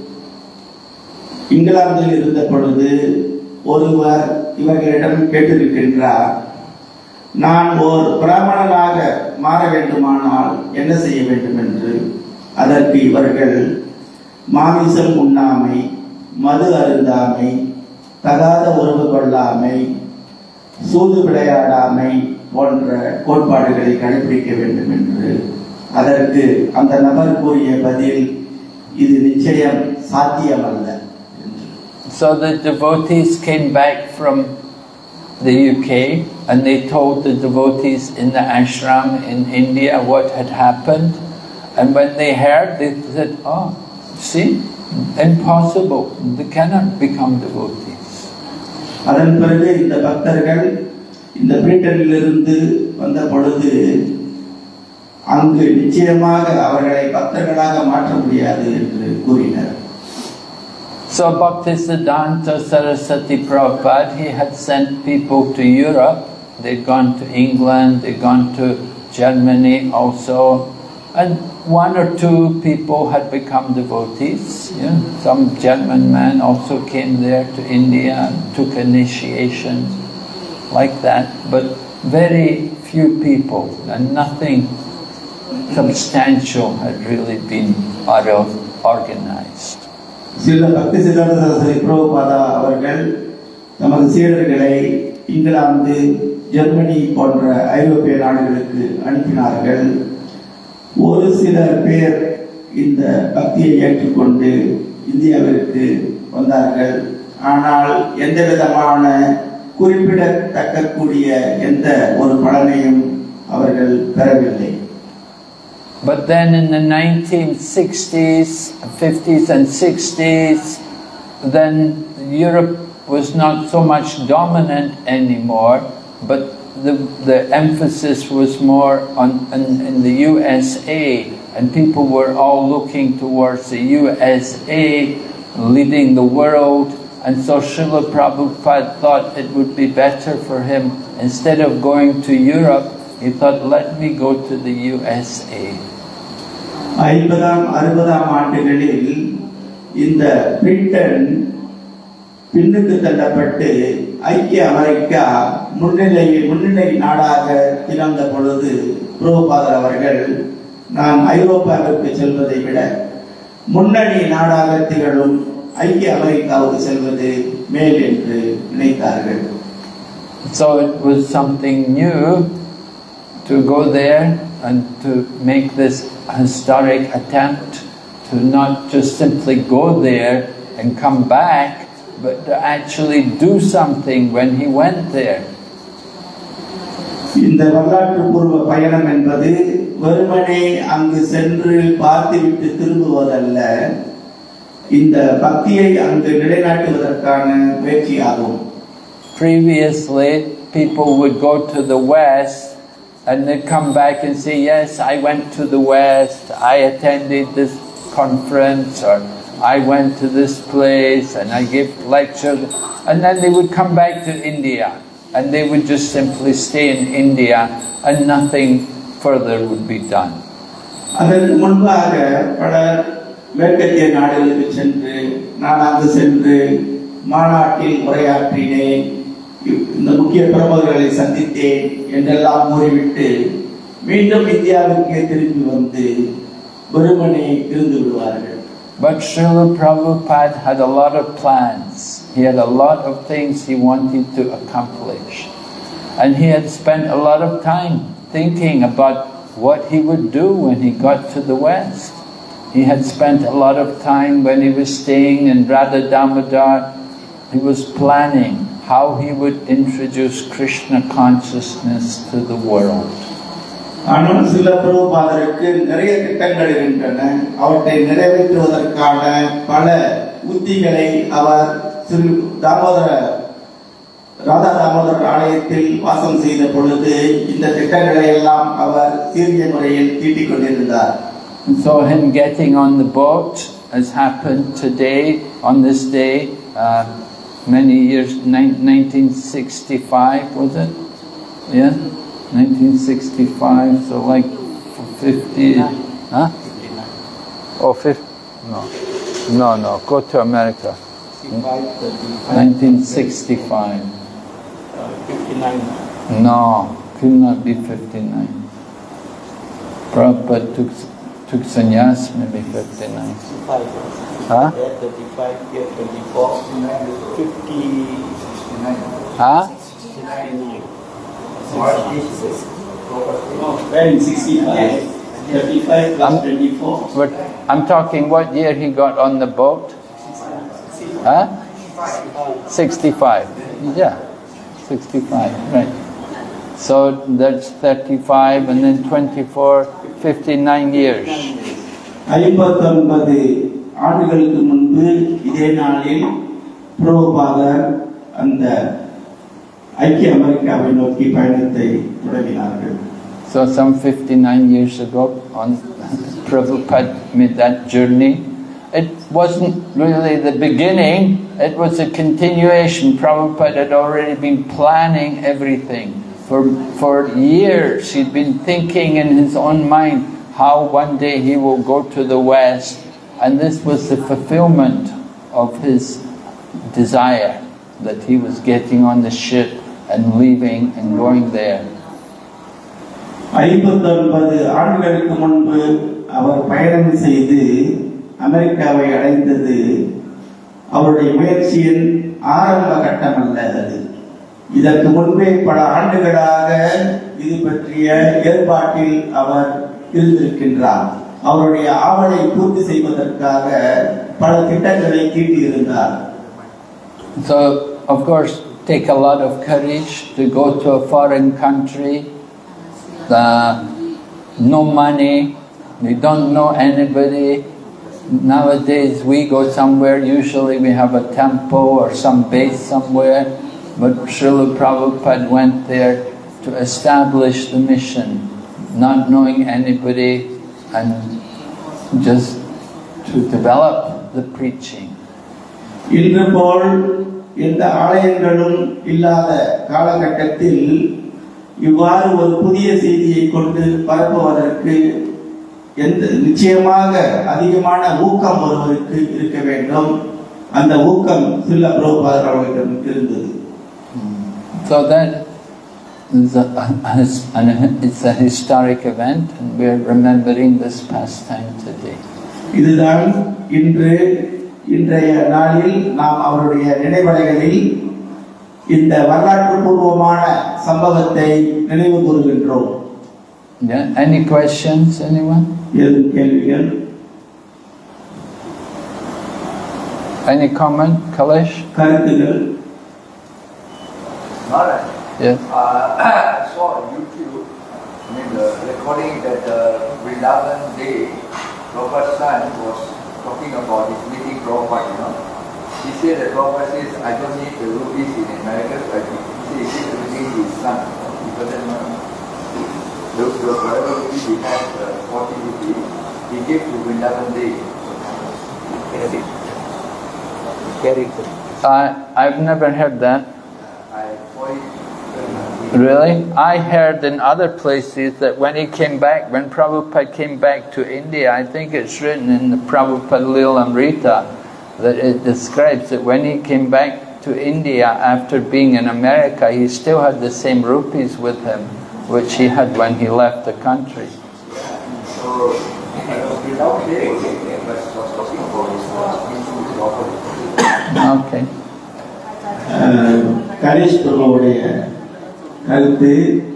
இங்கிலாந்தில் இருந்த பொழுது ஒருவர் இவர்களிடம் கேட்டிருக்கின்றார், நான் ஒரு பிராமணனாக மாற வேண்டுமானால் என்ன செய்ய வேண்டும் என்று. அதற்கு இவர்கள் மாமிசம் உண்ணாமை, மது அருந்தாமை, தகாத உறவு கொள்ளாமை, சூது விளையாடாமை போன்ற கோட்பாடுகளை கடைபிடிக்க வேண்டும் என்று. அதற்கு அந்த நபர் கூறிய பதில், இது நிச்சயம் சாத்தியமல்ல. So the devotees came back from the U K and they told the devotees in the ashram in India what had happened, and when they heard, they said, oh, see, impossible, they cannot become devotees. அதன் பிறகு இந்த பக்தர்கள் இந்த பிரிட்டனிலிருந்து வந்த பொழுது அங்கு நிச்சயமாக அவர்களை பக்தர்களாக மாற்ற முடியாது என்று கூறினர். So Bhaktisiddhanta Saraswati Prabhupada, he had sent people to Europe. They'd gone to England, they'd gone to Germany also, and one or two people had become devotees. You know, some German man also came there to India and took initiation like that, but very few people, and nothing substantial had really been organized. சில பக்தி சித்தாந்த சரஸ்வதி பிரபுபாதா அவர்கள் தமது சீடர்களை England, Germany போன்ற ஐரோப்பிய நாடுகளுக்கு அனுப்பினார்கள். ஒரு சில பேர் இந்த பக்தியை ஏற்றுக்கொண்டு இந்தியாவிற்கு வந்தார்கள். ஆனால் எந்த விதமான குறிப்பிடத்தக்கக்கூடிய எந்த ஒரு பலனையும் அவர்கள் பெறவில்லை. But then in the nineteen sixties, fifties and sixties, then Europe was not so much dominant anymore, but the, the emphasis was more on in, in the U S A, and people were all looking towards the U S A leading the world, and so Srila Prabhupada thought it would be better for him, instead of going to Europe, he thought, let me go to the U S A. ஐம்பதாம் அறுபதாம் ஆண்டுகளில் இந்த Britain பின்னுக்கு தள்ளப்பட்டு ஐக்கிய America முன்னிலை முன்னணி நாடாக திகழ்ந்த பொழுது பிரபுபாதர் அவர்கள், நான் ஐரோப்பாவிற்கு செல்வதை விட முன்னணி நாடாக திகழும் ஐக்கிய அமெரிக்காவுக்கு செல்வது மேல் என்று நினைத்தார்கள். So it was something new to go there and to make this historic attempt to not just simply go there and come back, but to actually do something when he went there. இந்த வரலாற்று பூர்வ பயணம் என்பது வெறுமனே அங்கு சென்று பார்த்துவிட்டு திரும்புவதல்ல, இந்த பக்தியை அங்கு நிலைநாட்டுவதற்கான முயற்சியாகும். Previously, people would go to the West and they'd come back and say, yes, I went to the West, I attended this conference, or I went to this place and I gave lectures, and then they would come back to India and they would just simply stay in India and nothing further would be done. அதற்கு முன்பாக பலர் மேற்கத்திய நாடுகளுக்கு சென்று நான் அங்கு சென்று மாநாட்டில் உரையாற்றினேன், இந்த முக்கிய பிரமுகர்களை சந்தித்தேன் என்றெல்லாம் கூறிவிட்டு மீண்டும் இந்தியாவிற்கு திரும்பி வந்து வெறுமனே இருந்து விடுவார்கள். But Srila Prabhupada had a lot of plans. He had a lot of things he wanted to accomplish. And he had spent a lot of time thinking about what he would do when he got to the West. He had spent a lot of time when he was staying in Radha Damodar. He was planning how he would introduce Krishna consciousness to the world. ஆனால் சில பிரபுபாதருக்கு நிறைய திட்டங்கள் இருக்கின்றன. அவற்றை நிறைவேற்றுவதற்கான பல உத்திகளை அவர் சிறு தாமோதர ராதா தாமோதர் ஆலயத்தில் வாசம் செய்த பொழுது இந்த திட்டங்களை எல்லாம் அவர் சீரிய முறையில் தீட்டிக் கொண்டிருந்தார். So him getting on the boat has happened today, on this day, uh, many years, nineteen sixty-five was it? Yeah? nineteen sixty-five, so like fifty, huh? Oh, fifty, no, no, no, go to America. nineteen sixty-five. fifty-nine. No, could not be fifty-nine. Prabhupada took, took sannyas, maybe fifty-nine. Huh? thirty-five, here twenty-four, fifty, sixty-nine. Huh? When sixty-five, thirty-five plus twenty-four. But I'm talking what year he got on the boat? Huh? sixty-five. Yeah, sixty-five, right. So that's thirty-five and then twenty-four, fifty-nine years. ஐம்பத்தொன்பது ஆண்டுகளுக்கு முன்பு இதே நாளில் பிரபுபாதர் அந்த ஐக்கிய அமெரிக்காவை நோக்கி பயணத்தை தொடங்கினார்கள். So some fifty-nine years ago, on Prabhupada made that journey. It wasn't really the beginning, it was a continuation. Prabhupada had already been planning everything. For, for years he'd been thinking in his own mind how one day he will go to the West, and this was the fulfillment of his desire, that he was getting on the ship and leaving and going there. ஐம்பத்தொன்பது ஆண்டுகளுக்கு முன்பு அவர் பயணம் செய்து அமெரிக்காவை அடைந்தது அவருடைய முயற்சியின் ஆரம்ப கட்டம் அல்ல. அது இதற்கு முன்பே பல ஆண்டுகளாக இது பற்றிய ஏற்பாட்டில் அவர் இருந்திருக்கின்றார். அவருடைய ஆவலை பூர்த்தி செய்வதற்காக பல திட்டங்களை தீட்டியிருந்தார். So of course take a lot of courage to go to a foreign country. The, no money, we don't know anybody. Nowadays we go somewhere, usually we have a temple or some base somewhere, but Srila Prabhupada went there to establish the mission, not knowing anybody, and just to develop the preaching. இன்று போல் எந்த ஆலயங்களும் இல்லாத காலகட்டத்தில் இவ்வாறு ஒரு புதிய செய்தியை கொண்டு பரப்புவதற்கு எந்த நிச்சயமாக அதிகமான ஊக்கம் ஒருவருக்கு இருக்க வேண்டும். அந்த ஊக்கம் சில பிரபுபாதர் அவர்களிடம் இருந்தது. So that is a, it's a historic event, and we are remembering this pastime today. இதுதான் இன்று இன்றைய நாளில் நாம் அவருடைய நினைவலைகளில் இந்த வரலாற்று பூர்வமான சம்பவத்தை நினைவு கூறுகின்றோம். Yeah. Any questions, anyone? ஏதும் கேள்விகள்? Any comment, Kalesh? கருத்துகள்? Alright. Yes. Uh, I saw on YouTube, I mean the recording that the Vrindavan Day, Prabhupada's son was talking about his meeting Prabhupada, you know. He said that Prabhupada says, I don't need the rupees in America, but he says he is meeting his son. Because then, the, the whatever rupees he had, uh, forty rupees, he gave to Vrindavan Day. Carry. Carry. Uh, I've never heard that. I saw it. Really? I heard in other places that when he came back, when Prabhupada came back to India, I think it's written in the Prabhupada Lilamrita, that it describes that when he came back to India after being in America, he still had the same rupees with him, which he had when he left the country. So, without hearing, he was talking about this, this opposite. Okay. Ganesh பிரபுவுடைய கருத்து,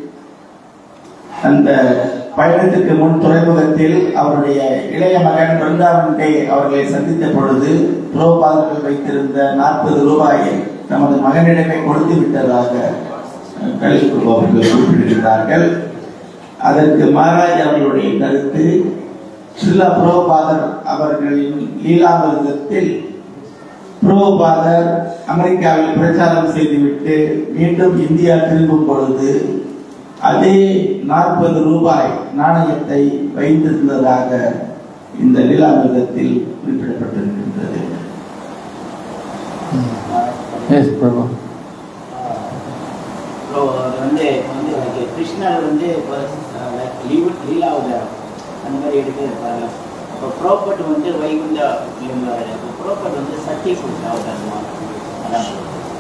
அந்த பயணத்திற்கு முன் துறைமுகத்தில் அவருடைய இளைய மகன் பிருந்தாவன் டே அவர்களை சந்தித்த பொழுது பிரபுபாதர்கள் வைத்திருந்த நாற்பது ரூபாயை நமது மகனிடமே கொடுத்து விட்டதாக கணேஷ் பிரபு அவர்கள் குறிப்பிட்டிருந்தார்கள். அதற்கு மகாராஜ் அவர்களுடைய கருத்து, ஸ்ரீலா பிரபுபாதர் அவர்களின் லீலாமிர்தத்தில் பிரபுபாதர் அமெரிக்காவில் பிரச்சாரம் செய்துவிட்டு மீண்டும் இந்தியா திரும்பும் பொழுது அதே நாற்பது ரூபாய் நாணயத்தை வைத்திருந்ததாக இந்த லீலாமிர்தத்தில் குறிப்பிடப்பட்டிருக்கின்றது. Yes, Prabhu. வந்து வந்து கிருஷ்ணர் வந்து லீலாவில் அந்த மாதிரி எடுத்து இப்போ ப்ராப்பர்ட் வந்து வைகுண்ட இப்போ ப்ராப்பர்ட் வந்து சக்தி அவதாரமா அதான்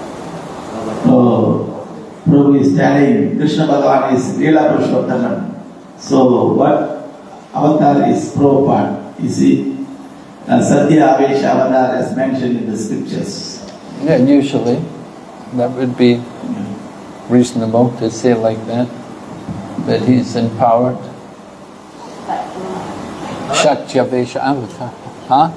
Prabhu is telling Krishna Bhagavan is Leela Purushottamam. So what avatar is Prabhupada? Is it uh, Satya Avesha avatar as mentioned in the scriptures? Yeah, usually that would be reasonable to say like that, that he's empowered. Shakya Vesha avatar. Huh?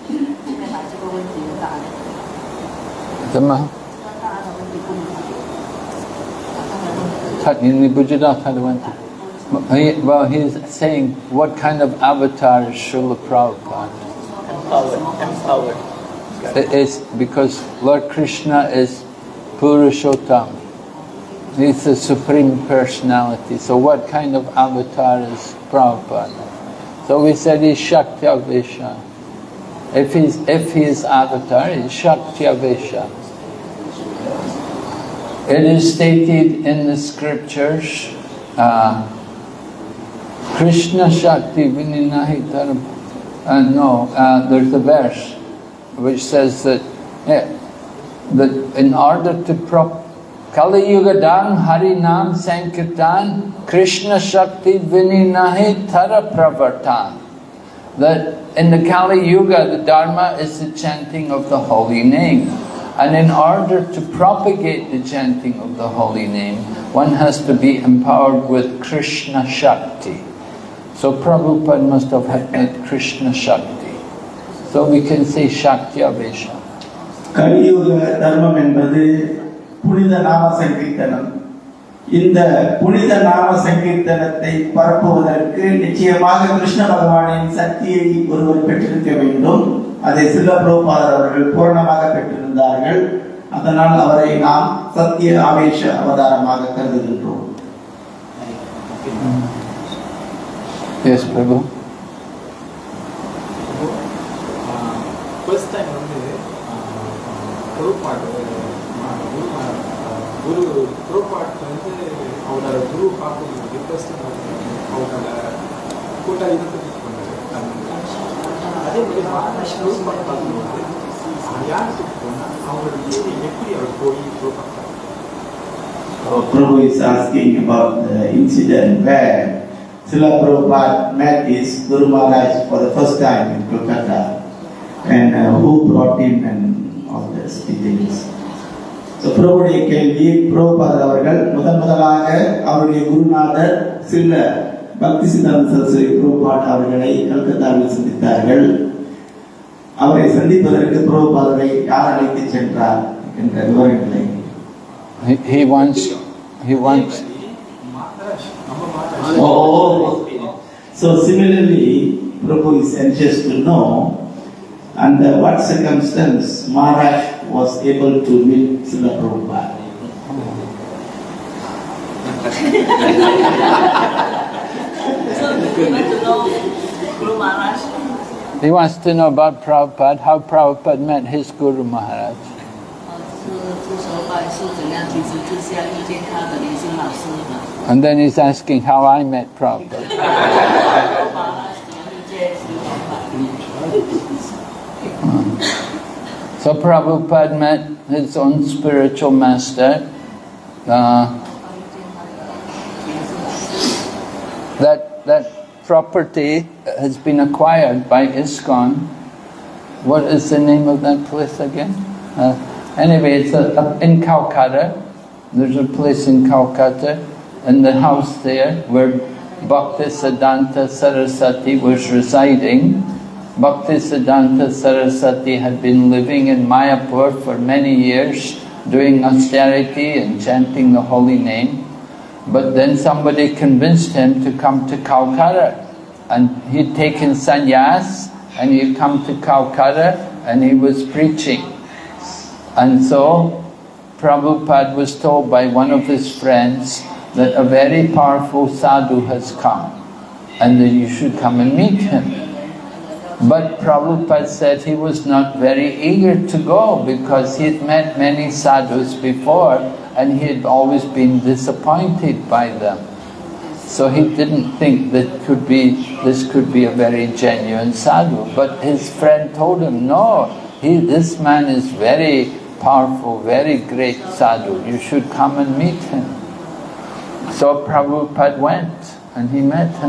怎么？Well, he's saying what kind of avatar is Srila Prabhupada? Empowered. Empowered. It's because Lord Krishna is Purushottam. He's the Supreme Personality. So what kind of avatar is Prabhupada? So we said he's Shaktya Vesha. If he's if he is avatar, he's Shaktya Vesha. It is stated in the scriptures, uh, Krishna Shakti Vininahitar. Uh, no, uh, there's a verse which says that, yeah, that in order to prop Kali Yuga Dang Hari Nam Sankirtan Krishna Shakti Vininahi Tara Pravartan. That in the Kali Yuga, the Dharma is the chanting of the holy name. And in order to propagate the chanting of the holy name, one has to be empowered with Krishna Shakti. So Prabhupada must have had Krishna Shakti. So we can say Shaktya Vesha. Kali Yuga Dharma என்பது புனித நாம சங்கீர்த்தனம். இந்த புனித நாம சங்கீர்த்தனத்தை பரப்புவதற்கு நிச்சயமாக கிருஷ்ண பகவானின் சக்தியை ஒருவர் பெற்றிருக்க வேண்டும். அதை ஸ்ரீல பிரபுபாதர் அவர்கள் பூரணமாக பெற்றிருந்தார்கள். அதனால் அவரை நாம் சத்திய ஆவேஷ அவதாரமாக கருதுகின்றோம். Yes, Prabhu. First time வந்து பிரபுபாதர் குரு பிரபுபாதர் வந்து அவரோட குரு பார்க்கும் ரிக்வெஸ்ட் அவரோட கூட்டா இதை பற்றி பண்ணாரு. அதே மாதிரி பிரபுபாதர் பார்க்கும்போது யாருக்கு போனால் அவங்களுடைய எப்படி அவர் போய் பிரபுபாதர். Prabhu is asking about the incident where Srila Prabhupada met his Guru Maharaj for the first time in Kolkata, and uh, who brought him and all these details. So Prabhuடைய கேள்வி, பிரபுபாதர் அவர்கள் முதன் முதலாக அவருடைய குருநாதர் சில பக்தி சித்தாந்த சரஸ்வதி பிரபுபாட் அவர்களை கல்கத்தாவில் சந்தித்தார்கள். அவரை சந்திப்பதற்கு பிரபுபாதரை யார் அழைத்து சென்றார் என்ற விவரங்களை He, he wants, he wants. Oh, so similarly, Prabhu is anxious to know under what circumstance Maharaj was able to meet Srila Prabhupada. He wants to know about Prabhupada, how Prabhupada met his Guru Maharaj. And then he's asking how I met Prabhupada. So Prabhupada met his own spiritual master. Uh, that that property has been acquired by ISKCON. What is the name of that place again? Uh, anyway, it's a, a, in Calcutta. There's a place in Calcutta, and the house there where Bhaktisiddhanta Saraswati was residing. Bhaktisiddhanta Saraswati had been living in Mayapur for many years, doing austerity and chanting the holy name. But then somebody convinced him to come to Calcutta, and he'd taken sannyas and he'd come to Calcutta and he was preaching. And so Prabhupada was told by one of his friends that a very powerful sadhu has come and that you should come and meet him. But Prabhupada said he was not very eager to go because he had met many sadhus before and he had always been disappointed by them. So he didn't think that could be, this could be a very genuine sadhu. But his friend told him, no, he, this man is very powerful, very great sadhu. You should come and meet him. So Prabhupada went and he met him.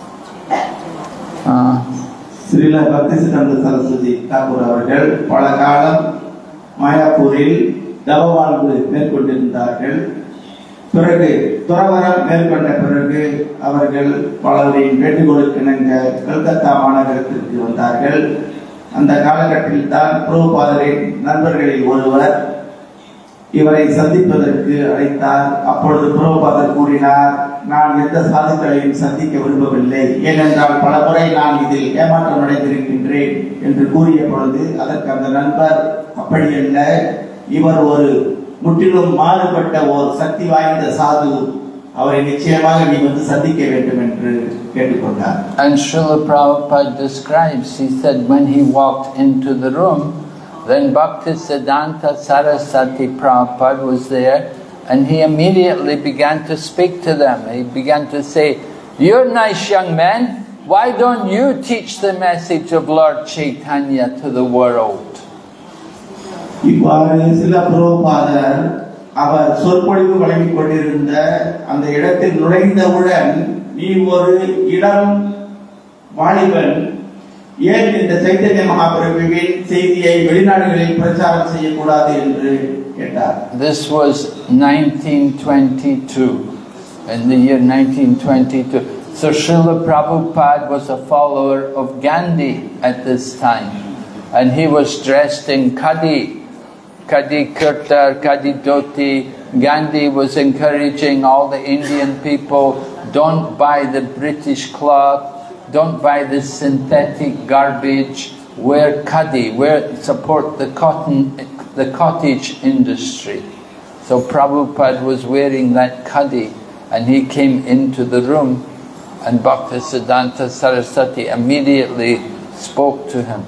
Uh, Srila Bhaktisiddhanta Saraswati Thakur அவர்கள் பல காலம் மாயாப்பூரில் தவ வாழ்வு மேற்கொண்டிருந்தார்கள். பிறகு துறவரம் மேற்கொண்ட பிறகு அவர்கள் பலரின் வேண்டுகோளுக்கு இணங்க கல்கத்தா மாநகரத்திற்கு வந்தார்கள். அந்த காலகட்டத்தில் தான் பிரபுபாதரின் நண்பர்களில் ஒருவர் இவரை சந்திப்பதற்கு அழைத்தார். அப்பொழுது பிரபுபாதர் கூறினார், நான் எந்த சாதுக்களையும் சந்திக்க விரும்பவில்லை, ஏனென்றால் பல முறை நான் இதில் ஏமாற்றம் அடைந்திருக்கின்றேன் என்று கூறிய பொழுது அதற்கு அந்த நண்பர், அப்படியல்ல, இவர் ஒரு முற்றிலும் மாறுபட்ட ஒரு சக்தி வாய்ந்த சாது, அவரை நிச்சயமாக நீ வந்து சந்திக்க வேண்டும் என்று கேட்டுக்கொண்டார். And Srila Prabhupada describes, he said when he walked into the room, then Bhaktisiddhanta Saraswati Prabhupada was there and he immediately began to speak to them. He began to say, you're nice young men, why don't you teach the message of Lord Chaitanya to the world? இவ்வாறு சில பிரபுபாதர் அவர் சொற்பொழிவு வழங்கிக் கொண்டிருந்த அந்த இடத்தில் நுழைந்தவுடன், நீ ஒரு இளம் வாலிபன், ஏன் இந்த சைத்தன்ய மகாபிரபுவின் செய்தியை வெளிநாடுகளில் பிரச்சாரம் செய்யக்கூடாது என்று கேட்டார். This was nineteen twenty-two, in the year nineteen twenty-two. So Srila Prabhupada was a follower of Gandhi at this time, and he was dressed in khadi, khadi kurta, khadi dhoti. Gandhi was encouraging all the Indian people, don't buy the British cloth, don't buy this synthetic garbage, wear khadi, wear, support the cotton, the cottage industry. So Prabhupada was wearing that khadi and he came into the room and Bhaktisiddhanta Saraswati immediately spoke to him.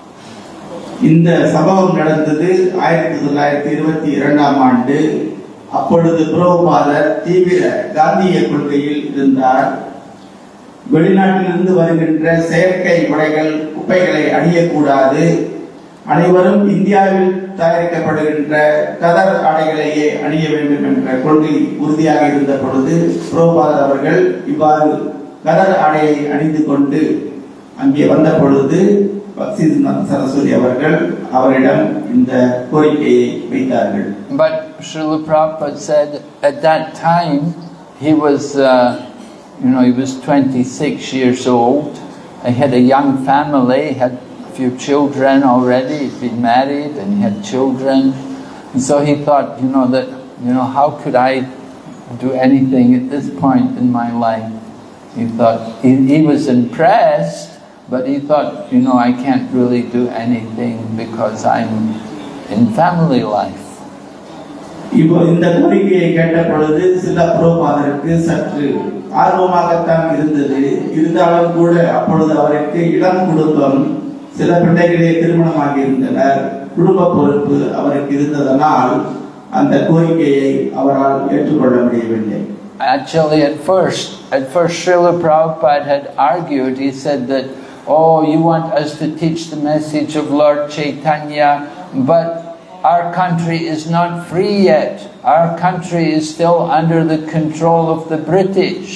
இந்த சம்பவம் நடந்தது ஆயிரத்தி தொள்ளாயிரத்தி இருபத்தி இரண்டாம் ஆண்டு. அப்பொழுது பிரபுபாதர் தீவிர காந்திய கொள்கையில் இருந்தார். வெளிநாட்டிலிருந்து வருகின்ற செயற்கை உடைகள், குப்பைகளை அணியக்கூடாது, அனைவரும் இந்தியாவில் தயாரிக்கப்படுகின்ற கதர் ஆடைகளையே அணிய வேண்டும் என்ற கொள்கை உறுதியாக இருந்த பொழுது பிரபுபாதர் அவர்கள் இவ்வாறு கதர் ஆடையை அணிந்து கொண்டு அங்கே வந்த பொழுது பக்திசித்தாந்த சரஸ்வதி அவர்கள் அவரிடம் இந்த கோரிக்கையை வைத்தார்கள். But Srila Prabhupada said at that time he was uh, you know he was twenty-six years old. He had a young family, he had a few children already, he'd been married and he had children. And so he thought, you know, that, you know, how could I do anything at this point in my life? He thought, he, he was impressed, but he thought, you know, I can't really do anything because I'm in family life. இப்போ இந்த கோரிக்கையை கேட்ட பொழுது சில பிரபுபாதருக்கு சற்று ஆர்வமாகத்தான் இருந்தது. இருந்தாலும் கூட அப்பொழுது அவருக்கு இளம் குடும்பம், சில பிள்ளைகளே திருமணமாகி இருந்தனர், குடும்ப பொறுப்பு அவருக்கு இருந்ததனால் அந்த கோரிக்கையை அவரால் ஏற்றுக்கொள்ள முடியவில்லை. Actually, at first, at first Srila Prabhupada had argued. He said that, oh, you want us to teach the message of Lord Chaitanya, but our country is not free yet. Our country is still under the control of the British.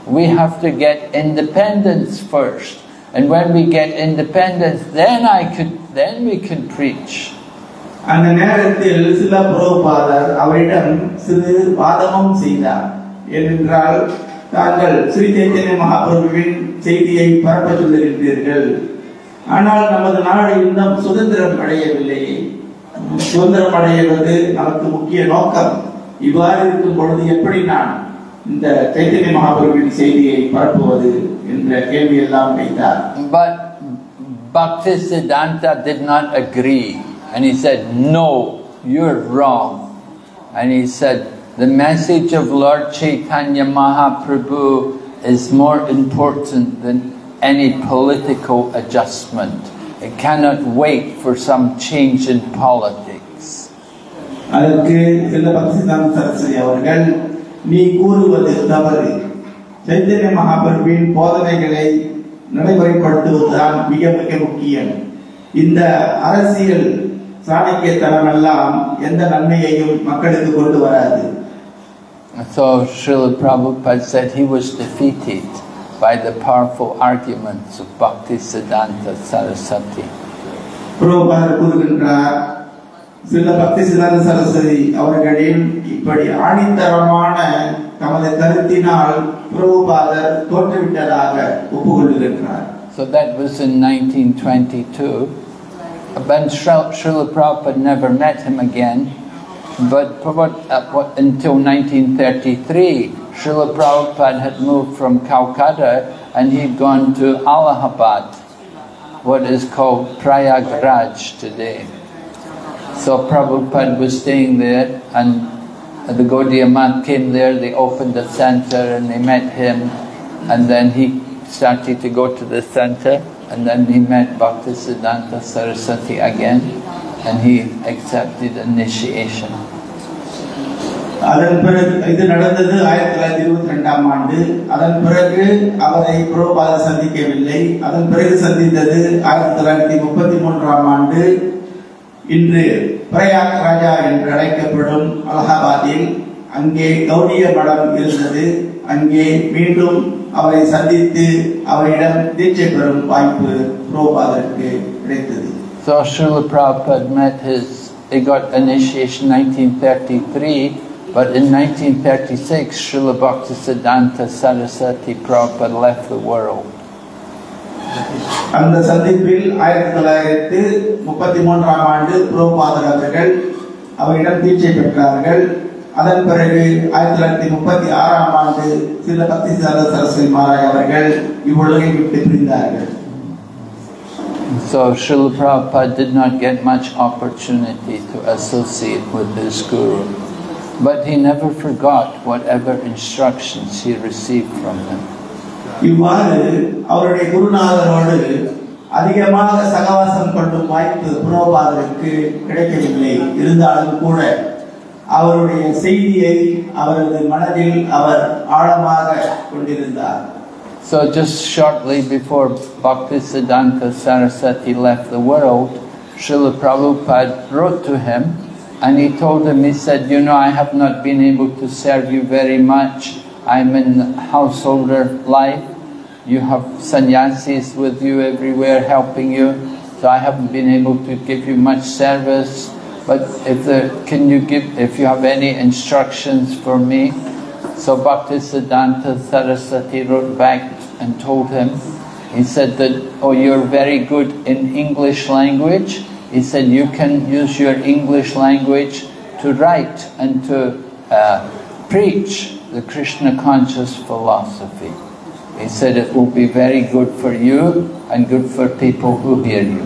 we have to get independence first. And when we get independence, then I could, then we can preach. அந்த நேரத்தில் சில புரோபாதர் அவரிடம் சிறு வாதமும் செய்தார். ஏனென்றால் தாங்கள் ஸ்ரீ சைத்தன்ய மகாபிரபுவின் செய்தியை பரப்ப சொல்லுகின்றீர்கள், ஆனால் நமது நாடு இன்னும் சுதந்திரம் அடையவில்லை. சுதந்திரம் அடைவது நமக்கு முக்கிய நோக்கம். இவ்வாறு இருக்கும் பொழுது எப்படி நான் இந்த சைத்தன்ய மகாபிரபுவின் செய்தியை பரப்புவது என்ற கேள்வி எல்லாம் வைத்தார். But Bhaktisiddhanta did not agree, and he said, no, you're wrong. And he said, the message of Lord Chaitanya Mahaprabhu is more important than any political adjustment. It cannot wait for some change in politics. அதற்கு சில பக்திசித்தாந்த சரஸ்வதி அவர்கள், நீ கூறுவது தவறு. சைத்தன்ய மகாபிரபுவின் போதனைகளை நடைமுறைப்படுத்துவதுதான் மிக மிக முக்கியம். இந்த அரசியல் சாணக்கியத்தனம் எல்லாம் எந்த நன்மையையும் மக்களுக்கு கொண்டு வராது. So Srila Prabhupada said he was defeated by the powerful arguments of Bhaktisiddhanta Saraswati. பிரபுபாதர் கூறுகின்றார், சில பக்திசித்தாந்த சரஸ்வதி அவர்களின் இப்படி ஆணித்தரமான தமது கருத்தினால் பிரபுபாதர் தோற்றுவிட்டதாக ஒப்புக்கொள்ளுகின்றார். So that was in nineteen twenty-two. But Srila Prabhupada never met him again. But until nineteen thirty-three, Srila Prabhupada had moved from Calcutta and he'd gone to Allahabad, what is called Prayagraj today. So Prabhupada was staying there, and the Gaudiya Math came there, they opened the center and they met him, and then he started to go to the center, and then he met Bhaktisiddhanta Saraswati again, and he accepted initiation. அதன் பிறகு இது நடந்தது ஆயிரத்தி தொள்ளாயிரத்தி இருபத்தி ரெண்டாம் ஆண்டு. அதன் பிறகு அவரை பிரபுபாதர் சந்திக்கவில்லை. அதன் பிறகு சந்தித்தது ஆயிரத்தி தொள்ளாயிரத்தி முப்பத்தி மூன்றாம் ஆண்டு. இன்று பிரயாக் ராஜா என்று அழைக்கப்படும் அலகாபாத்தில் அங்கே கௌடிய மடம் இருந்தது. அங்கே மீண்டும் அவரை சந்தித்து அவரிடம் தீட்சை பெறும் வாய்ப்பு பிரபுபாதருக்கு கிடைத்தது. So Srila Prabhupada met his, he got initiation nineteen thirty-three, but in nineteen thirty-six Srila Bhaktisiddhanta Saraswati Prabhupada left the world. அந்த சந்திப்பில் ஆயிரத்தி தொள்ளாயிரத்தி முப்பத்தி மூன்றாம் ஆண்டு பிரபுபாதர் அவர்கள் அவரிடம் தீட்சை பெற்றார்கள். அதன் பிறகு ஆயிரத்தி தொள்ளாயிரத்தி முப்பத்தி ஆறாம் ஆண்டு சில பக்திசித்தாந்த சரஸ்வதி மகாராஜ் அவர்கள் இவ்வுலகை விட்டு பிரிந்தார்கள். So Srila Prabhupada did not get much opportunity to associate with his guru, but he never forgot whatever instructions he received from him. இவ்வாறு அவருடைய குருநாதரோடு அதிகமாக சகவாசம் கொள்ளும் வாய்ப்பு பிரபுபாதருக்கு கிடைக்கவில்லை. இருந்தாலும் கூட அவருடைய செய்தியை அவரது மனதில் அவர் ஆழமாக கொண்டிருந்தார். So just shortly before Bhaktisiddhanta Saraswati left the world, Srila Prabhupada wrote to him and he told him, he said, you know, I have not been able to serve you very much. I'm in householder life. You have sannyasis with you everywhere helping you, so I haven't been able to give you much service. But if there, can you give, if you have any instructions for me? So Bhaktisiddhanta Saraswati wrote back and told him, he said that, oh, you're very good in English language. He said you can use your English language to write and to uh, preach the Krishna conscious philosophy. He said it will be very good for you and good for people who hear you.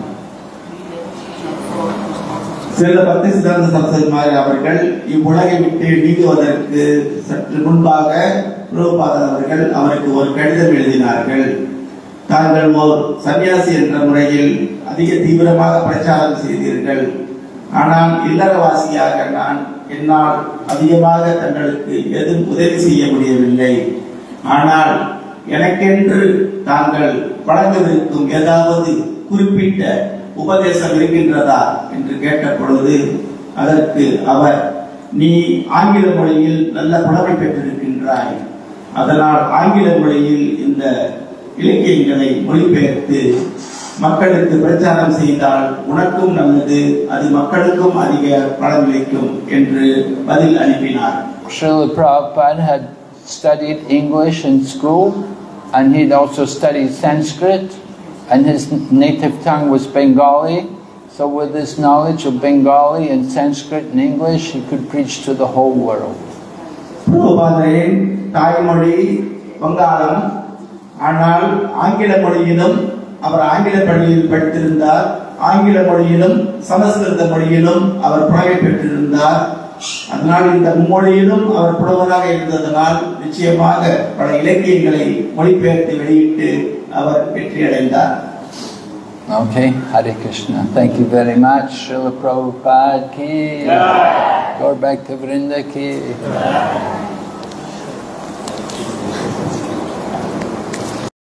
சில பக்திசித்தாந்த சரஸ்வதி மகாராஜ் அவர்கள் இவ்வுலகை விட்டு நீங்குவதற்கு சற்று முன்பாக பிரபுபாதர் அவர்கள் அவருக்கு ஒரு கடிதம் எழுதினார்கள். தாங்கள் ஒரு சன்னியாசி என்ற முறையில் அதிக தீவிரமாக பிரச்சாரம் செய்தீர்கள். ஆனால் இல்லறவாசியாக நான் என்னால் அதிகமாக தங்களுக்கு எதுவும் உதவி செய்ய முடியவில்லை. ஆனால் எனக்கென்று தாங்கள் வழங்கவிருக்கும் ஏதாவது குறிப்பிட்ட உபதேசம் இருக்கின்றதா என்று கேட்ட பொழுது அதற்கு அவர், நீ ஆங்கில மொழியில் நல்ல புலமை பெற்றிருக்கின்றாய். அதனால் ஆங்கில மொழியில் இந்த இலக்கியங்களை மொழிபெயர்த்து மக்களுக்கு பிரச்சாரம் செய்தால் உனக்கும் நல்லது, அது மக்களுக்கும் அதிக பலனளிக்கும் என்று பதில் அனுப்பினார். Srila Prabhupada had studied English in school, and he'd also studied Sanskrit, and his native tongue was Bengali. So with his knowledge of Bengali and Sanskrit and English, he could preach to the whole world. பிரபுபாதரின் தாய்மொழி வங்காளம், ஆனால் ஆங்கில மொழியிலும் அவர் ஆங்கில பள்ளியில் படித்திருந்தார். ஆங்கில மொழியிலும் சமஸ்கிருத மொழியிலும் அவர் புலமை பெற்றிருந்தார். அதனால் இந்த மும்மொழியிலும் அவர் புலவராக இருந்ததனால் நிச்சயமாக பல இலக்கியங்களை மொழிபெயர்த்து வெளியிட்டு அவர் வெற்றியடைந்தார். Okay, Hare Krishna. Thank you very much. Srila Prabhupada ki. Go back to Vrinda ki.